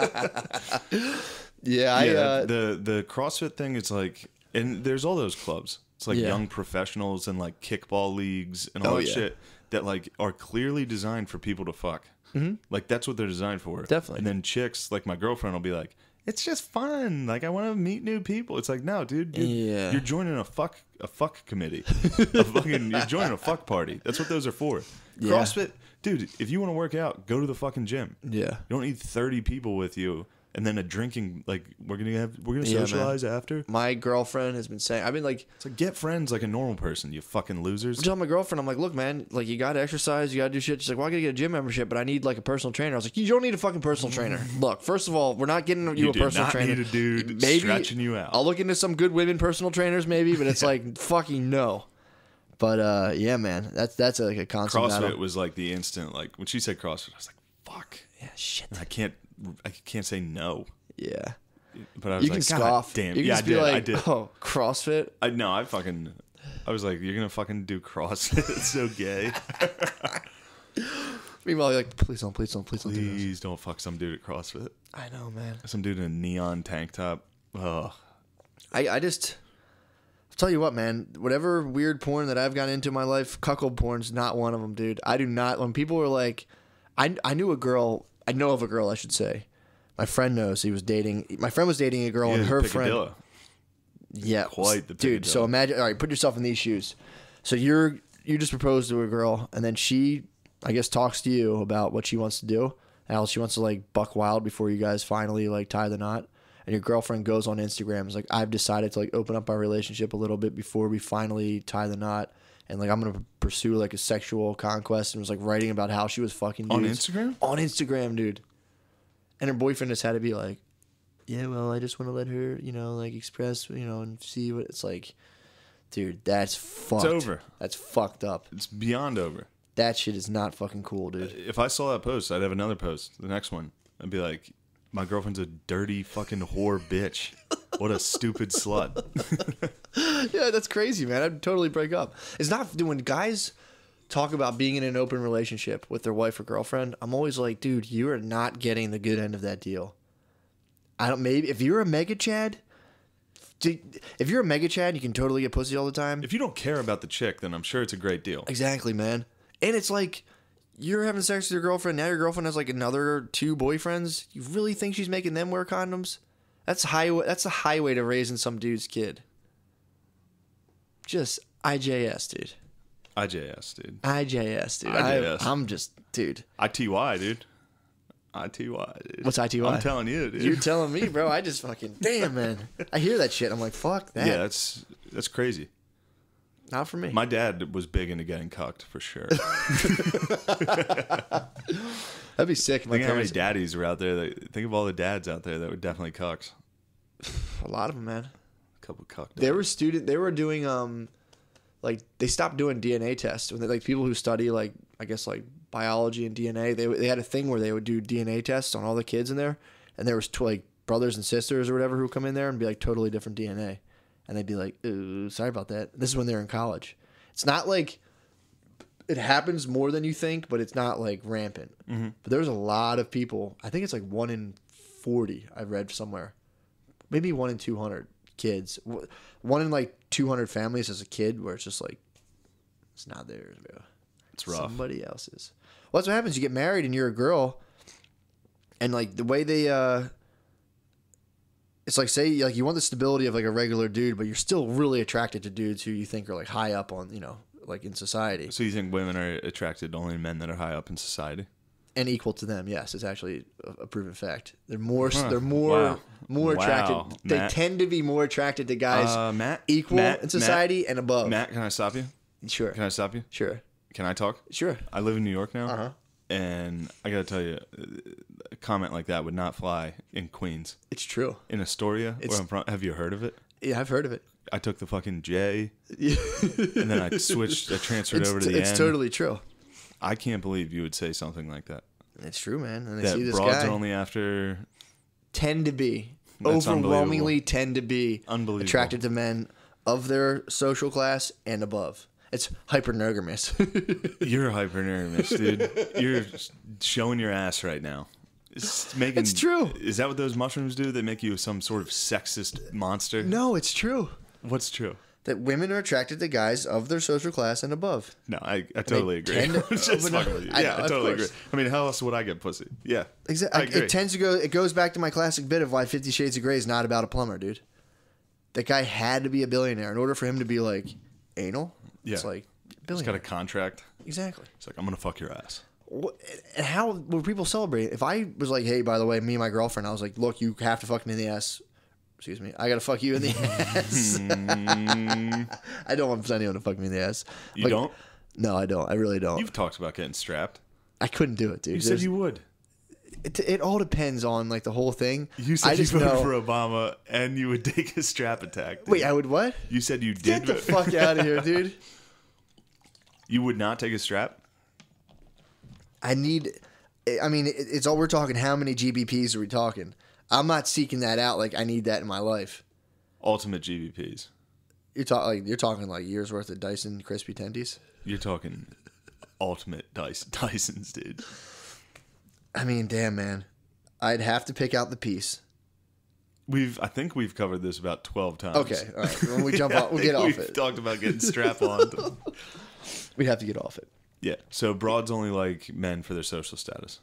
Yeah, I yeah, uh, the the CrossFit thing is like, and there's all those clubs. It's like Yeah. young professionals and like kickball leagues and all Oh, that yeah. shit that like are clearly designed for people to fuck. Mm-hmm. Like that's what they're designed for. Definitely. And then chicks, like my girlfriend, will be like, "It's just fun. Like I want to meet new people." It's like, no, dude, you're, Yeah. you're joining a fuck a fuck committee. a fucking, you're joining a fuck party. That's what those are for. Yeah. CrossFit, dude, if you want to work out, go to the fucking gym. Yeah. You don't need thirty people with you. And then a drinking, like, we're going to have, we're going to Yeah, man. socialize after. My girlfriend has been saying, I've been like, It's like, get friends like a normal person, you fucking losers. I'm telling my girlfriend, I'm like, look, man, like, you got to exercise, you got to do shit. She's like, well, I got to get a gym membership, but I need, like, a personal trainer. I was like, you don't need a fucking personal trainer. Look, first of all, we're not getting you, You a do personal not trainer. need a dude maybe, stretching you out. I'll look into some good women personal trainers, maybe, but it's like, fucking no. But, uh, yeah, man, that's, that's like a constant CrossFit battle. was like the instant, like, when she said CrossFit, I was like, fuck. Yeah, shit. I can't, I can't say no. Yeah. But I was You like, can God scoff. damn. You can yeah, I just be did. like, I did. oh, CrossFit? I no, I fucking. I was like, you're gonna fucking do CrossFit? It's so gay. Meanwhile, you're like, please don't, please don't, please don't do this. Please don't fuck some dude at CrossFit. I know, man. Some dude in a neon tank top. Ugh. I, I just, I'll tell you what, man. Whatever weird porn that I've gotten into in my life, cuckold porn's not one of them, dude. I do not. When people were like, I, I knew a girl. I know of a girl, I should say. My friend knows he was dating. My friend was dating a girl, and her friend. Piccadilly. Yeah, Quite the dude. So Piccadilly. imagine. All right, put yourself in these shoes. So you're you just proposed to a girl, and then she, I guess, talks to you about what she wants to do. How she wants to like buck wild before you guys finally like tie the knot. And your girlfriend goes on Instagram and is like, I've decided to like open up our relationship a little bit before we finally tie the knot. And like I'm gonna pursue like a sexual conquest, and was like writing about how she was fucking On dudes. Instagram? On Instagram, dude. And her boyfriend just had to be like, yeah, well, I just want to let her, you know, like express, you know, and see what it's like. Dude, that's fucked. over. That's fucked up. It's beyond over. That shit is not fucking cool, dude. If I saw that post, I'd have another post. The next one, I'd be like, my girlfriend's a dirty fucking whore bitch. What a stupid slut. Yeah, that's crazy, man. I'd totally break up. It's not when guys talk about being in an open relationship with their wife or girlfriend. I'm always like, dude, you are not getting the good end of that deal. I don't. Maybe if you're a mega chad, dude, if you're a mega chad, you can totally get pussy all the time. If you don't care about the chick, then I'm sure it's a great deal. Exactly, man. And it's like you're having sex with your girlfriend. Now your girlfriend has like another two boyfriends. You really think she's making them wear condoms? That's highway. That's a highway to raising some dude's kid. Just I J S, dude. I J S, dude. I J S, dude. I J S. I, I'm just, dude. I T Y, dude. I T Y, dude. What's I T Y? I'm telling you, dude. You're telling me, bro. I just fucking damn, man. I hear that shit. I'm like, fuck that. Yeah, that's that's crazy. Not for me. My dad was big into getting cucked for sure. That'd be sick. if My Think how many parents, daddies were out there. That, think of all the dads out there that were definitely cucks. a lot of them, man. A couple cuck. They were student. They were doing um, like they stopped doing D N A tests when they like people who study like I guess like biology and D N A. They they had a thing where they would do D N A tests on all the kids in there, and there was tw- like brothers and sisters or whatever who would come in there and be like totally different D N A, and they'd be like, "Ooh, sorry about that." This is when they're in college. It's not like it happens more than you think, but it's not like rampant. Mm-hmm. But there's a lot of people. I think it's like one in forty. I read somewhere, maybe one in two hundred kids. One in like two hundred families as a kid, where it's just like it's not theirs, bro. It's rough. Somebody else's. Well, that's what happens. You get married and you're a girl, and like the way they, uh, it's like say like you want the stability of like a regular dude, but you're still really attracted to dudes who you think are like high up on, you know, like in society So you think women are attracted to only men that are high up in society? and equal to them. Yes, it's actually a, a proven fact. They're more, Huh. they're more, Wow. more Wow. attracted. They Matt. tend to be more attracted to guys Uh, Matt, equal Matt, in society Matt, and above. Matt, can I stop you? Sure, Can I stop you? sure, Can I talk? sure. I live in New York now, Uh-huh. and I gotta tell you, a comment like that would not fly in Queens. It's true. In Astoria, It's- where I'm from, have you heard of it? Yeah, I've heard of it. I took the fucking J, and then I switched. I transferred It's, over to the it's N. totally true. I can't believe you would say something like that. It's true, man. And I That see this broads guy are only after. tend to be That's overwhelmingly tend to be Unbelievable. attracted to men of their social class and above. It's hypernergamous. You're hyper nervous, dude. You're showing your ass right now. It's making. It's true. Is that what those mushrooms do? They make you some sort of sexist monster. No, it's true What's true? that women are attracted to guys of their social class and above. No, I, I totally agree. tend to I'm just open up- fucking with you. I Yeah, know, I of totally agree. course. I mean, how else would I get pussy? Yeah, Exactly. I agree. It tends to go. It goes back to my classic bit of why Fifty Shades of Grey is not about a plumber, dude. That guy had to be a billionaire in order for him to be like anal. Yeah. It's like He's got billionaire. a contract. Exactly. It's like, I'm gonna fuck your ass. What, and how were people celebrating? If I was like, hey, by the way, me and my girlfriend, I was like, look, you have to fuck me in the ass. Excuse me, I gotta fuck you in the ass. I don't want anyone to fuck me in the ass. You Like, don't? No, I don't. I really don't. You've talked about getting strapped. I couldn't do it, dude. You said There's- you would. It, it all depends on like the whole thing. You said I you just voted know. for Obama and you would take a strap attack. dude. Wait, I would what? You said you Get did. the vote- fuck out of here, dude. You would not take a strap? I need. I mean, it, it's all we're talking. How many G B Ps are we talking? I'm not seeking that out. Like I need that in my life. Ultimate G B Ps. You're talking like you're talking like years worth of Dyson crispy tendies. You're talking ultimate Dyson, Dysons, dude. I mean, damn man, I'd have to pick out the piece. We've, I think we've covered this about twelve times. Okay, all right. When we jump Yeah, off, we'll I get think off we've it. talked about getting strap on. We'd have to get off it. Yeah. So broads only like men for their social status.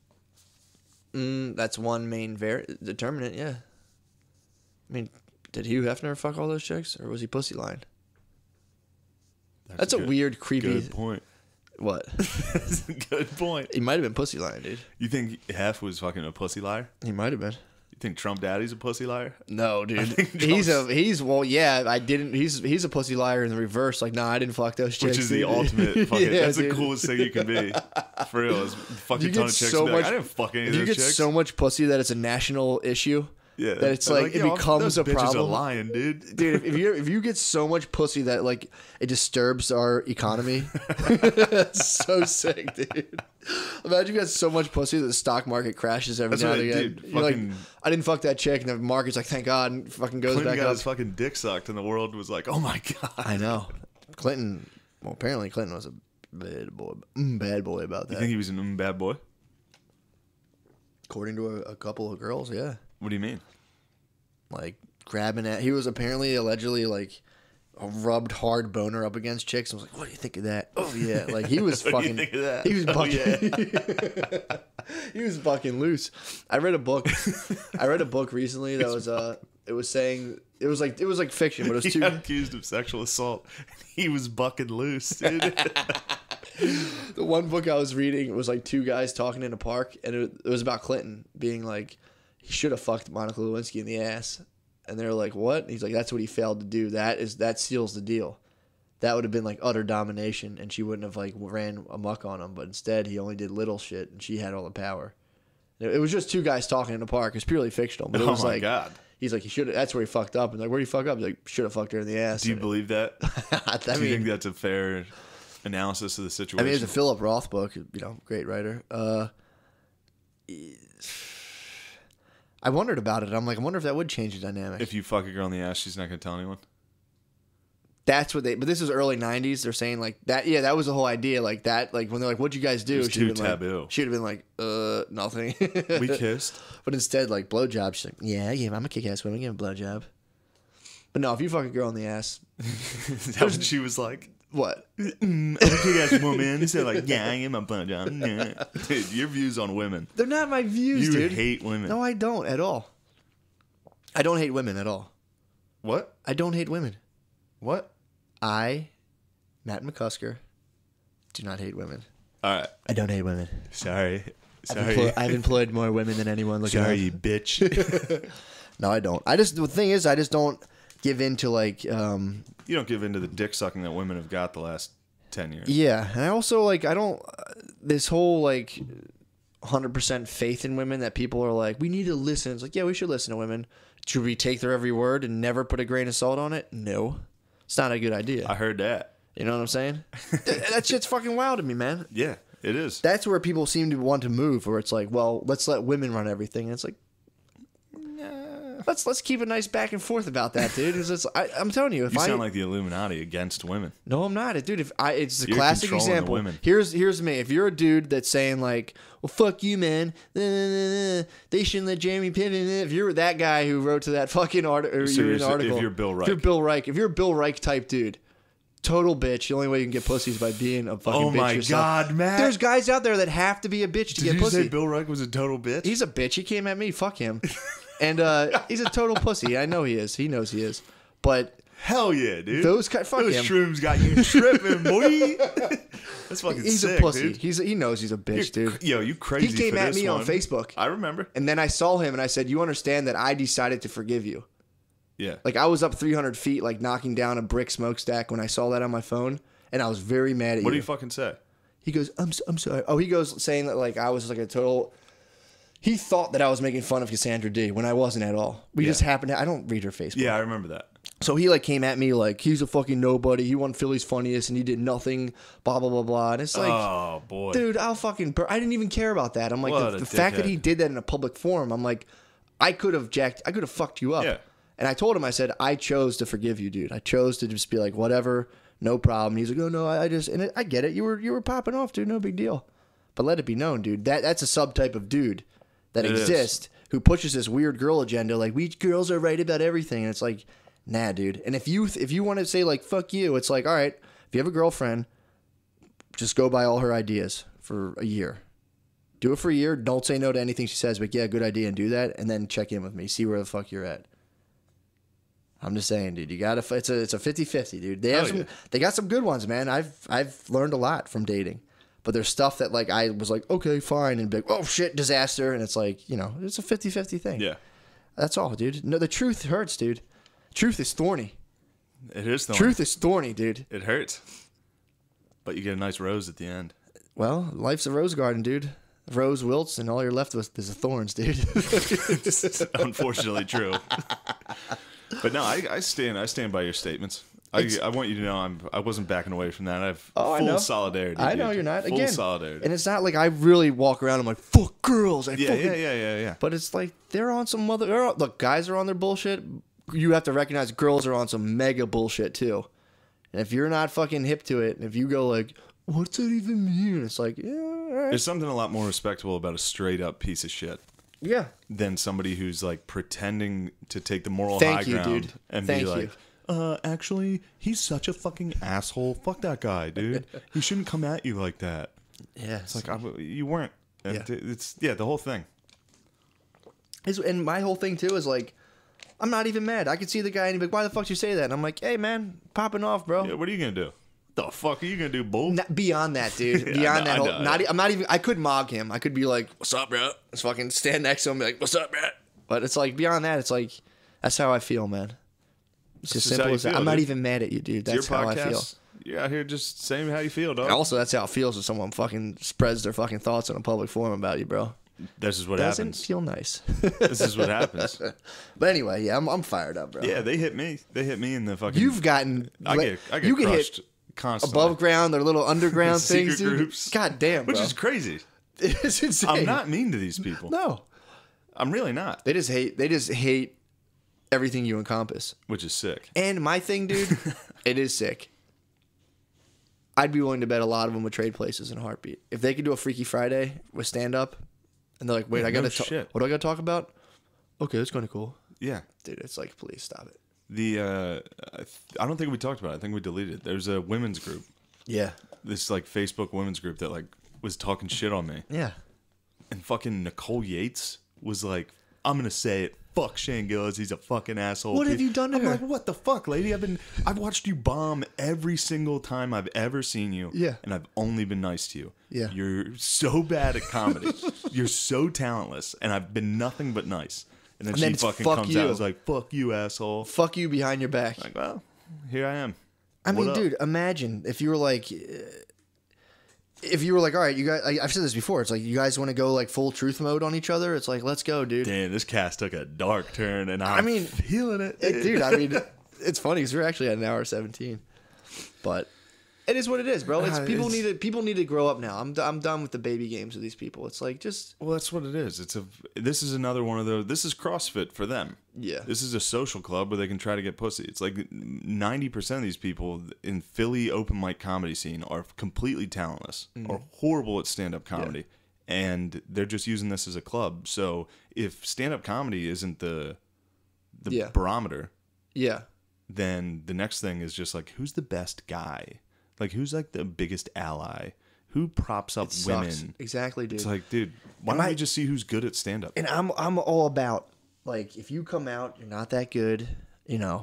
Mm, that's one main var- determinant. Yeah. I mean, did Hugh Hefner fuck all those chicks, or was he pussy line? That's, a, good- weird, creepy. Good point. What? That's a good point. He might have been pussy line, dude. You think Hef was fucking a pussy liar? He might have been. You think Trump Daddy's a pussy liar? No, dude. think He's a Trump's- he's well, yeah. I didn't. He's he's a pussy liar in the reverse. Like, nah, I didn't fuck those chicks. Which is the dude. ultimate fucking. Yeah, that's dude. the coolest thing you can be. For real, is fuck You a ton get of chicks. so and be like, much- I didn't fuck any If of you those get chicks. so much pussy that it's a national issue, yeah, that it's I'm like, it yo, becomes those a bitches problem. Are lying, dude. dude. If, if you if you get so much pussy that like it disturbs our economy, that's so sick, dude. Imagine you got so much pussy that the stock market crashes every That's now what and I again. did. You're like, Fucking- I didn't fuck that chick, and the market's like, thank God, and fucking goes Clinton back got up. his fucking dick sucked, and the world was like, "Oh my god." I know. Clinton. Well, apparently Clinton was a bad boy, mm, bad boy about You that. think he was a mm, bad boy? According to a, a couple of girls, yeah, What do you mean? like grabbing at. He was apparently allegedly like a rubbed hard boner up against chicks. And was like, "What do you think of that?" Oh yeah, like he was What do you fucking. think of that? He was Oh, bucking. He was bucking loose. I read a book. I read a book recently that was uh, it was saying it was like it was like fiction, but it was He two. got accused of sexual assault. He was bucking loose, dude. The one book I was reading was like two guys talking in a park, and it, it was about Clinton being like, he should have fucked Monica Lewinsky in the ass, and they're like, what? And he's like, that's what he failed to do. That is that seals the deal. That would have been like utter domination, and she wouldn't have like ran amok on him. But instead, he only did little shit, and she had all the power. It it was just two guys talking in a park. It's purely fictional, but it Oh was my like, God. he's like, he should. That's where he fucked up. And like, where would he fuck up? He's like, should have fucked her in the ass. Do you And- believe that? I Do you mean, think that's a fair analysis of the I situation? mean, it's a Philip Roth book, you know, great writer. Uh, I wondered about it. I'm like, I wonder if that would change the dynamic. If you fuck a girl in the ass, she's not going to tell anyone. That's what they. But this was early nineties. They're saying like that. Yeah, that was the whole idea. Like that. Like when they're like, "What'd you guys do?" was She'd too have been like- taboo. She'd have been like, "Uh, nothing." We kissed. But instead, like blowjob. She's like, "Yeah, yeah, I'm a kick-ass woman. Give him a blowjob." But no, if you fuck a girl in the ass, Is that what she was like? what? Mm, I'm a kick-ass woman. So like, yeah, I am a blowjob. Yeah. Dude, your views on women. They're not my views, You dude. hate women. No, I don't at all. I don't hate women at all. What? I don't hate women. What? I, Matt McCusker, do not hate women. All right. I don't hate women. Sorry. I've, Sorry. employ- I've employed more women than anyone. Look Sorry, at you bitch. No, I don't. I just the thing is, I just don't give in to like, um, You don't give in to the dick sucking that women have got the last ten years. yeah, and I also like I don't uh, this whole like one hundred percent faith in women that people are like, we need to listen. It's like, yeah, we should listen to women. Should we take their every word and never put a grain of salt on it? No, it's not a good idea. I heard that. You know what I'm saying? Th- that shit's fucking wild to me, man. Yeah, it is. That's where people seem to want to move, where it's like, well, let's let women run everything. And it's like, let's let's keep a nice back and forth about that, dude. It's just, I, I'm telling you, if You I sound like the Illuminati against women. no, I'm not, dude. If I, it's a You're classic controlling the example. women. Here's here's me. If you're a dude that's saying like, well, fuck you, man. They shouldn't let Jeremy Piven. If you're that guy who wrote to that fucking article, So you're you're- an article. if you're Bill if you're Reich. Bill Reich, if you're a Bill Reich type dude. Total bitch. The only way you can get pussy is by being a fucking Oh bitch my yourself. God, Matt. There's guys out there that have to be a bitch to Did get you pussy. say Bill Reich was a total bitch? He's a bitch. He came at me. Fuck him. And uh, he's a total pussy. I know he is. He knows he is. But Hell yeah, dude. Those kind, fuck Those him. shrooms got you tripping, boy. That's fucking He's sick, a pussy. dude. He's a, he knows he's a bitch, You're- dude. Yo, you crazy. He came for at this me on one. Facebook. I remember. And then I saw him and I said, "You understand that I decided to forgive you." Yeah. Like I was up three hundred feet, like knocking down a brick smokestack when I saw that on my phone, and I was very mad at What do you. you fucking say? He goes, "I'm s- I'm sorry." Oh, he goes saying that like I was like a total. He thought that I was making fun of Cassandra D when I wasn't at all. We Yeah. just happened to. I don't read her Facebook. Yeah, I remember that. So he like came at me like he's a fucking nobody. He won Philly's funniest and he did nothing. Blah blah blah blah. And it's like, oh boy, dude, I'll fucking. Bur- I didn't even care about that. I'm like What the, a the fact that dickhead. he did that in a public forum. I'm like, I could have jacked. I could have fucked you up. Yeah. And I told him, I said, I chose to forgive you, dude. I chose to just be like, whatever, no problem. He's like, oh no, I I just, and it, I get it. You were you were popping off, dude. No big deal. But let it be known, dude. That that's a subtype of dude that It is. exists who pushes this weird girl agenda. Like we girls are right about everything, and it's like, nah, dude. And if you if you want to say like fuck you, it's like, all right, if you have a girlfriend, just go buy all her ideas for a year. Do it for a year. Don't say no to anything she says, but yeah, good idea, and do that, and then check in with me. See where the fuck you're at. I'm just saying, dude. You gotta. It's a it's a fifty-fifty, dude. They have Hell some. yeah. They got some good ones, man. I've I've learned a lot from dating, but there's stuff that like I was like, okay, fine, and be like, oh shit, disaster, and it's like, you know, it's a fifty-fifty thing. Yeah, That's all, dude. No, the truth hurts, dude. Truth is thorny. it is. Thorny. Truth is thorny, dude. It hurts, but you get a nice rose at the end. Well, life's a rose garden, dude. Rose wilts, and all you're left with is the thorns, dude. It's unfortunately true. But no, I, I stand. I stand by your statements. I, It's- I want you to know I'm. I wasn't backing away from that. I have Oh, I full know. solidarity. I know dude. you're not. Full Again, solidarity. and it's not like I really walk around. I'm like, fuck girls. I yeah, fucking... yeah, yeah, yeah, yeah. But it's like they're on some mother. they're on- Look, guys are on their bullshit. You have to recognize girls are on some mega bullshit too. And if you're not fucking hip to it, and if you go like, "What's that even mean?" It's like, yeah, all right. There's something a lot more respectable about a straight up piece of shit yeah. than somebody who's like pretending to take the moral Thank high you, ground dude. and Thank be you. like, uh, actually, he's such a fucking asshole. Fuck that guy, dude. He shouldn't come at you like that. Yeah. It's like I, you weren't. And Yeah. It's yeah, the whole thing. It's- and my whole thing too is like, I'm not even mad. I could see the guy and he'd be like, "Why the fuck you say that?" And I'm like, "Hey man, popping off, bro." Yeah, what are you gonna do? The fuck are you gonna do, bull? Not beyond that, dude. Yeah, I Beyond know, that I whole, know, not. yeah. e- I'm not even. I could mog him. I could be like, "What's up, bro?" Just fucking stand next to him, and be like, "What's up, bro?" But it's like beyond that. It's like that's how I feel, man. It's just This is how simple you as that. feel, I'm not dude. even mad at you, dude. It's That's your how I podcast. feel. You're out here just saying how you feel, dog. And also, that's how it feels when someone fucking spreads their fucking thoughts in a public forum about you, bro. This is what Doesn't happens. feel nice. This is what happens. But anyway, yeah, I'm I'm fired up, bro. Yeah, they hit me. They hit me in the fucking. You've gotten. I get. I get you get crushed hit constantly. above ground. Their little underground Secret things, dude. groups. God damn, bro. Which is crazy. It's insane. I'm not mean to these people. No. I'm really not. They just hate. They just hate everything you encompass. Which is sick. And my thing, dude, it is sick. I'd be willing to bet a lot of them would trade places in a heartbeat if they could do a Freaky Friday with stand up, and they're like, "Wait, Yeah, I gotta no talk. shit. What do I gotta talk about?" Okay, that's kind of cool, Yeah. dude. It's like, please stop it. The uh, I th- I don't think we talked about it. I think we deleted it. There's a women's group. Yeah, This like Facebook women's group that like was talking shit on me. yeah. And fucking Nicole Yates was like, I'm gonna say it. Fuck Shane Gillis. He's a fucking asshole. What have you done to I'm her? like, what the fuck, lady? I've been, I've watched you bomb every single time I've ever seen you. Yeah. And I've only been nice to you. Yeah. You're so bad at comedy. You're so talentless, and I've been nothing but nice. And then And she then it's fucking fuck comes you. out and is like, "Fuck you, asshole." Fuck you behind your back. Like, well, here I am. I What mean, up? dude, imagine if you were like, uh, if you were like, all right, you guys, I, I've said this before. It's like, you guys want to go like full truth mode on each other. It's like, let's go, dude. Damn, this cast took a dark turn, and I'm I mean, feeling it, It- dude, I mean, it's funny because we're actually at an hour seventeen, but it is what it is, bro. It's Uh, people it's- need to people need to grow up now. I'm d- I'm done with the baby games with these people. It's like just Well, that's what it is. It's a. This is another one of those. This is CrossFit for them. Yeah. This is a social club where they can try to get pussy. It's like ninety percent of these people in Philly open mic comedy scene are completely talentless or horrible at stand up comedy, and they're just using this as a club. So if stand up comedy isn't the the Yeah. barometer, yeah, then the next thing is just like, who's the best guy? Like, who's like the biggest ally? Who props up it women? sucks. Exactly, dude. It's like, dude, why Am don't I- we just see who's good at stand up? And I'm I'm all about like if you come out, you're not that good, you know,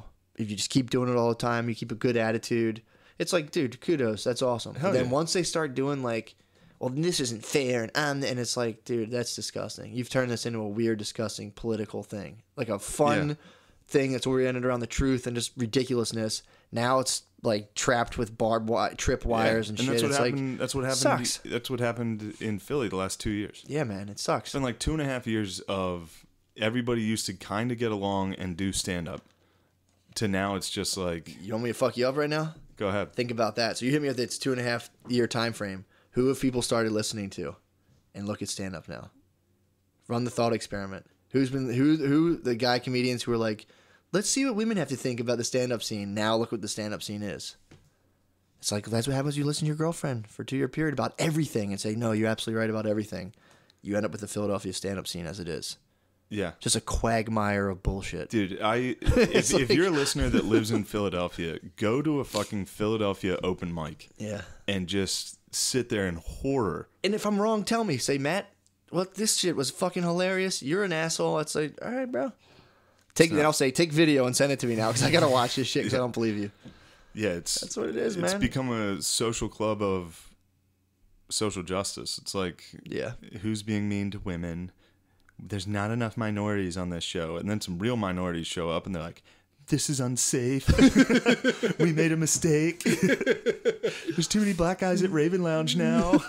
if you just keep doing it all the time, you keep a good attitude. It's like, dude, kudos. That's awesome. Hell But then yeah. once they start doing like, well, this isn't fair, and I'm, and it's like, dude, that's disgusting. You've turned this into a weird, disgusting political thing, like a fun Yeah. thing that's oriented around the truth and just ridiculousness. Now it's like trapped with barbed wire, trip wires and, and shit. that's what It's happened. like, that's what happened. sucks. That's what happened in Philly the last two years. Yeah, man, it sucks. It's been like two and a half years of everybody used to kind of get along and do stand up. To now, it's just like, You want me to fuck you up right now? go ahead. Think about that. So you hit me with it's two and a half year time frame. Who have people started listening to, and look at stand up now? Run the thought experiment. Who's been who who the guy comedians who are like, let's see what women have to think about the stand up scene. Now look what the stand up scene is. It's like that's what happens. You listen to your girlfriend for a two year period about everything and say, no, you're absolutely right about everything. You end up with the Philadelphia stand up scene as it is. Yeah. Just a quagmire of bullshit. Dude, I if, like- if you're a listener that lives in Philadelphia, go to a fucking Philadelphia open mic Yeah. and just sit there in horror. And if I'm wrong, tell me. Say, Matt, well, this shit was fucking hilarious. You're an asshole. It's like, all right, bro. Take then I'll say, take video and send it to me now because I gotta watch this shit because I don't believe you. Yeah, it's That's what it is, It's man. become a social club of social justice. It's like, Yeah. who's being mean to women? There's not enough minorities on this show, and then some real minorities show up, and they're like, "This is unsafe. We made a mistake. There's too many black guys at Raven Lounge now.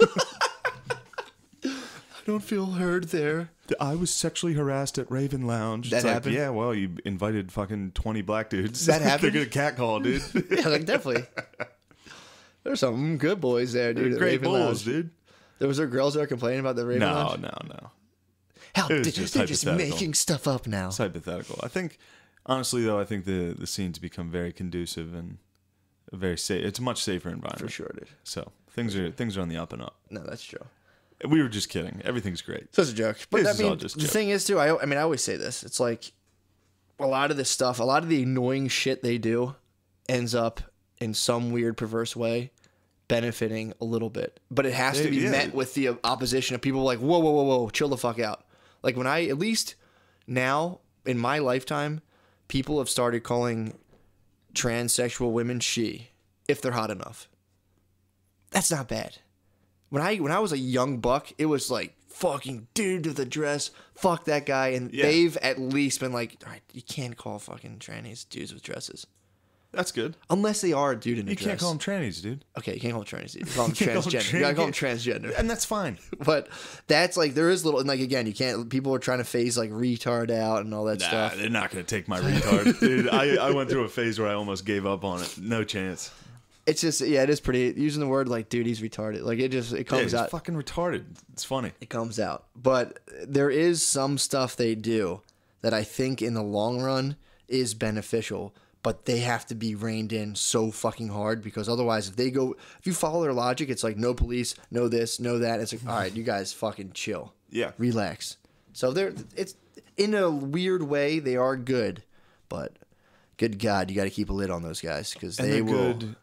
I don't feel heard there. I was sexually harassed at Raven Lounge." That It's like, happened? yeah, well, you invited fucking twenty black dudes. That happened? They're gonna catcall, dude. Yeah, like definitely. There's some good boys there, dude. They're at great Raven bulls, Lounge. dude. There was there girls that were complaining about the Raven No, Lounge? no, no. How It was did, just they're just hypothetical. making stuff up now. It's hypothetical. I think, honestly, though, I think the the scene's become very conducive and very safe. It's a much safer environment For sure, dude. So things are things are on the up and up. No, that's true. We were just kidding. Everything's great. So it's a joke. But This I is all mean, just the joke. thing is, too, I, I mean, I always say this. It's like a lot of this stuff, a lot of the annoying shit they do ends up in some weird, perverse way benefiting a little bit. But it has to Yeah, be yeah. met with the opposition of people like, whoa, whoa, whoa, whoa, chill the fuck out. Like when I, at least now in my lifetime, people have started calling transsexual women she, if they're hot enough. That's not bad. When I when I was a young buck, it was like fucking dude with a dress, fuck that guy, and Yeah. they've at least been like, all right, you can't call fucking trannies dudes with dresses That's good. unless they are a dude in a You dress. can't call them trannies, dude. Okay, you can't call them trannies. You call them can't call 'em transgender. You gotta call them trans- transgender. And that's fine. But that's like there is little and like again, you can't. People are trying to phase like retard out and all that Nah, stuff. they're not going to take my retard. Dude, I, I went through a phase where I almost gave up on it. No chance. It's just yeah, it is pretty using the word like dude, he's retarded. Like it just it Yeah, comes he's out. fucking retarded. It's funny. It comes out. But there is some stuff they do that I think in the long run is beneficial, but they have to be reined in so fucking hard because otherwise if they go if you follow their logic, it's like no police, no this, no that. It's like, all right, you guys fucking chill. Yeah. Relax. So they're it's in a weird way they are good, but good God, you got to keep a lid on those guys because And they they're will. good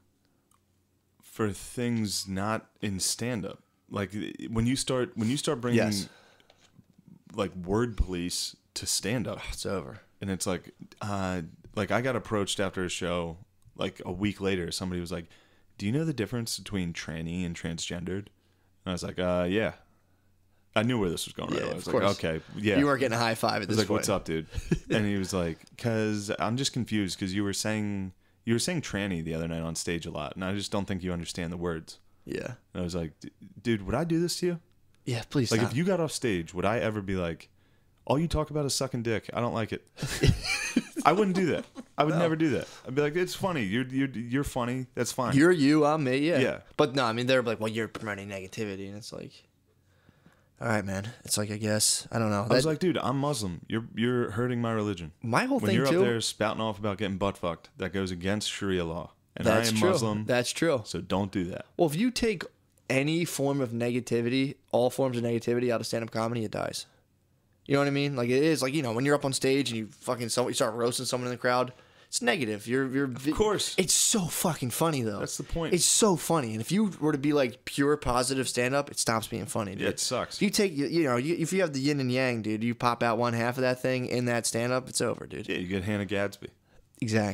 for things not in stand up. Like when you start when you start bringing Yes. like word police to stand up. It's over. And it's like uh like I got approached after a show like a week later. Somebody was like, "Do you know the difference between tranny and transgendered?" And I was like, "Uh yeah." I knew where this was going right Yeah, away. I of was like, course. "Okay, yeah." You weren't getting a high five at I was this like, point. "What's up, dude?" And he was like, "Cause I'm just confused because you were saying you were saying tranny the other night on stage a lot, and I just don't think you understand the words." Yeah. And I was like, "D- "Dude, would I do this to you? Yeah, please Like, stop. if you got off stage, would I ever be like, all you talk about is sucking dick? I don't like it." I wouldn't do that. I would never do that. I'd be like, "It's funny. You're you're you're funny. That's fine." You're you, I'm me, yeah. Yeah. But no, I mean, they're like, well, you're promoting negativity. And it's like, all right, man. It's like, I guess, I don't know. I was That- like, "Dude, I'm Muslim. You're you're hurting my religion." my whole When thing, you're too. up there spouting off about getting butt fucked, that goes against Sharia law. And That's I am true. Muslim, That's true. so don't do that. Well, if you take any form of negativity, all forms of negativity out of stand up comedy, it dies. You know what I mean? Like, it is like, you know, when you're up on stage and you fucking, so, you start roasting someone in the crowd, it's negative. You're, you're, of course. It's so fucking funny, though. That's the point. It's so funny. And if you were to be like pure positive stand up, it stops being funny, dude. Yeah, it sucks. If you take, you you know, you, if you have the yin and yang, dude, you pop out one half of that thing in that stand up, it's over, dude. Yeah, you get Hannah Gadsby. Exactly.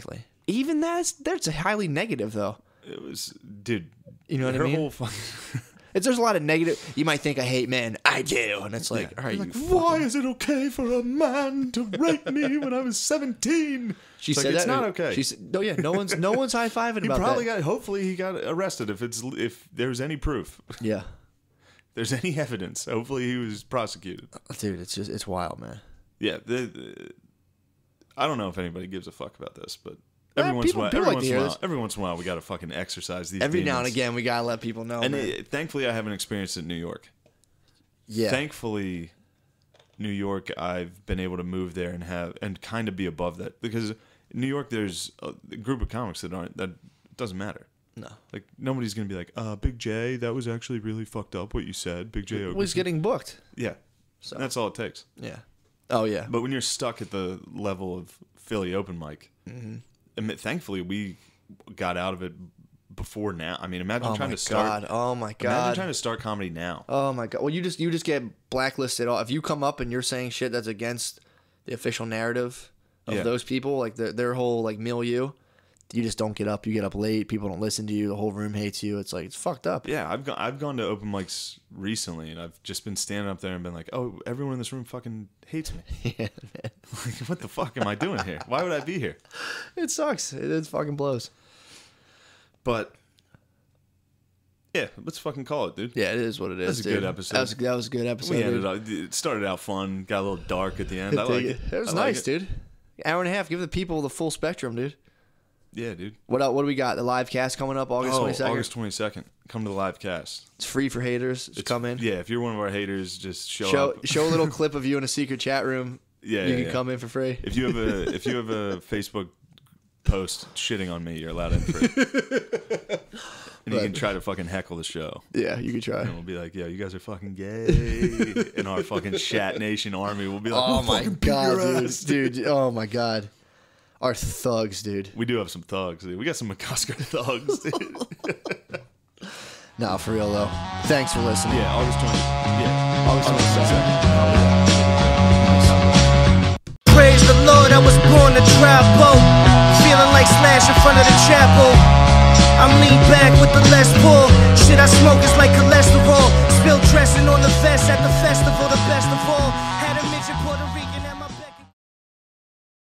even that's that's highly negative though. It was, dude. You know what her I mean? Whole fucking, It's there's a lot of negative. You might think I hate men. I do, and it's like, yeah. all right, Like, you why fucking- is it okay for a man to rape me when I was seventeen? She It's said like, that. it's not okay. She said, no, yeah, no one's no one's high fiving He about probably that. got. Hopefully, he got arrested if it's if there's any proof. Yeah, There's any evidence. Hopefully, he was prosecuted. dude, it's just it's wild, man. Yeah, the, the, I don't know if anybody gives a fuck about this, but Uh, every once in people- a while, people every like once to in a hear while, this. every once in a while, we gotta fucking exercise these. Every now and demons. again, we gotta let people know. And man. it, thankfully, I haven't experienced it in New York. yeah, Thankfully, New York, I've been able to move there and have and kind of be above that because in New York, there's a, a group of comics that aren't that doesn't matter. no. Like nobody's gonna be like, uh, Big J, that was actually really fucked up what you said, Big J. Was Ogerson." getting booked. yeah, So that's all it takes. yeah. Oh yeah. But when you're stuck at the level of Philly open mic, Mm-hmm. and thankfully we got out of it before now. I mean, imagine Oh trying my to start. god. Oh my Imagine god. trying to start comedy now. Oh my god. Well, you just you just get blacklisted. If you come up and you're saying shit that's against the official narrative of Yeah. those people, like their their whole like milieu, you just don't get up. You get up late. People don't listen to you. The whole room hates you. It's like it's fucked up. Yeah, I've gone. I've gone to open mics recently, and I've just been standing up there and been like, "Oh, everyone in this room fucking hates me. Yeah, man. Like, what the fuck am I doing here? Why would I be here?" It sucks. It, it fucking blows. But yeah, let's fucking call it, dude. Yeah, it is what it is. That's a dude. good episode. That was that was a good episode. We dude. ended up. It started out fun, got a little dark at the end. I like it. It was I like nice, it. dude. Hour and a half. Give the people the full spectrum, dude. Yeah, dude. What else, what do we got? The live cast coming up August Oh, twenty second. August twenty second. Come to the live cast. It's free for haters. Just It's- come in. Yeah, if you're one of our haters, just show, Show up. show a little clip of you in a secret chat room. Yeah, you yeah, can yeah. come in for free. If you have a if you have a Facebook post shitting on me, you're allowed in for it. And you Right. can try to fucking heckle the show. Yeah, you can try. And we'll be like, yo, you guys are fucking gay. And our fucking Shat Nation army will be like, Oh we'll my fucking beat god, your dude. ass. dude! Oh my god, our thugs, dude. We do have some thugs, dude. We got some McCusker thugs, dude. Nah, for real though. Thanks for listening. Yeah, August twentieth. Yeah. August August twenty-second. Praise the Lord, I was born to drive boat. Feeling like Slash in front of the chapel. I'm lean back with the Les Paul. Shit I smoke is like cholesterol. Spill dressing on the vest at the festival, the best of all. Had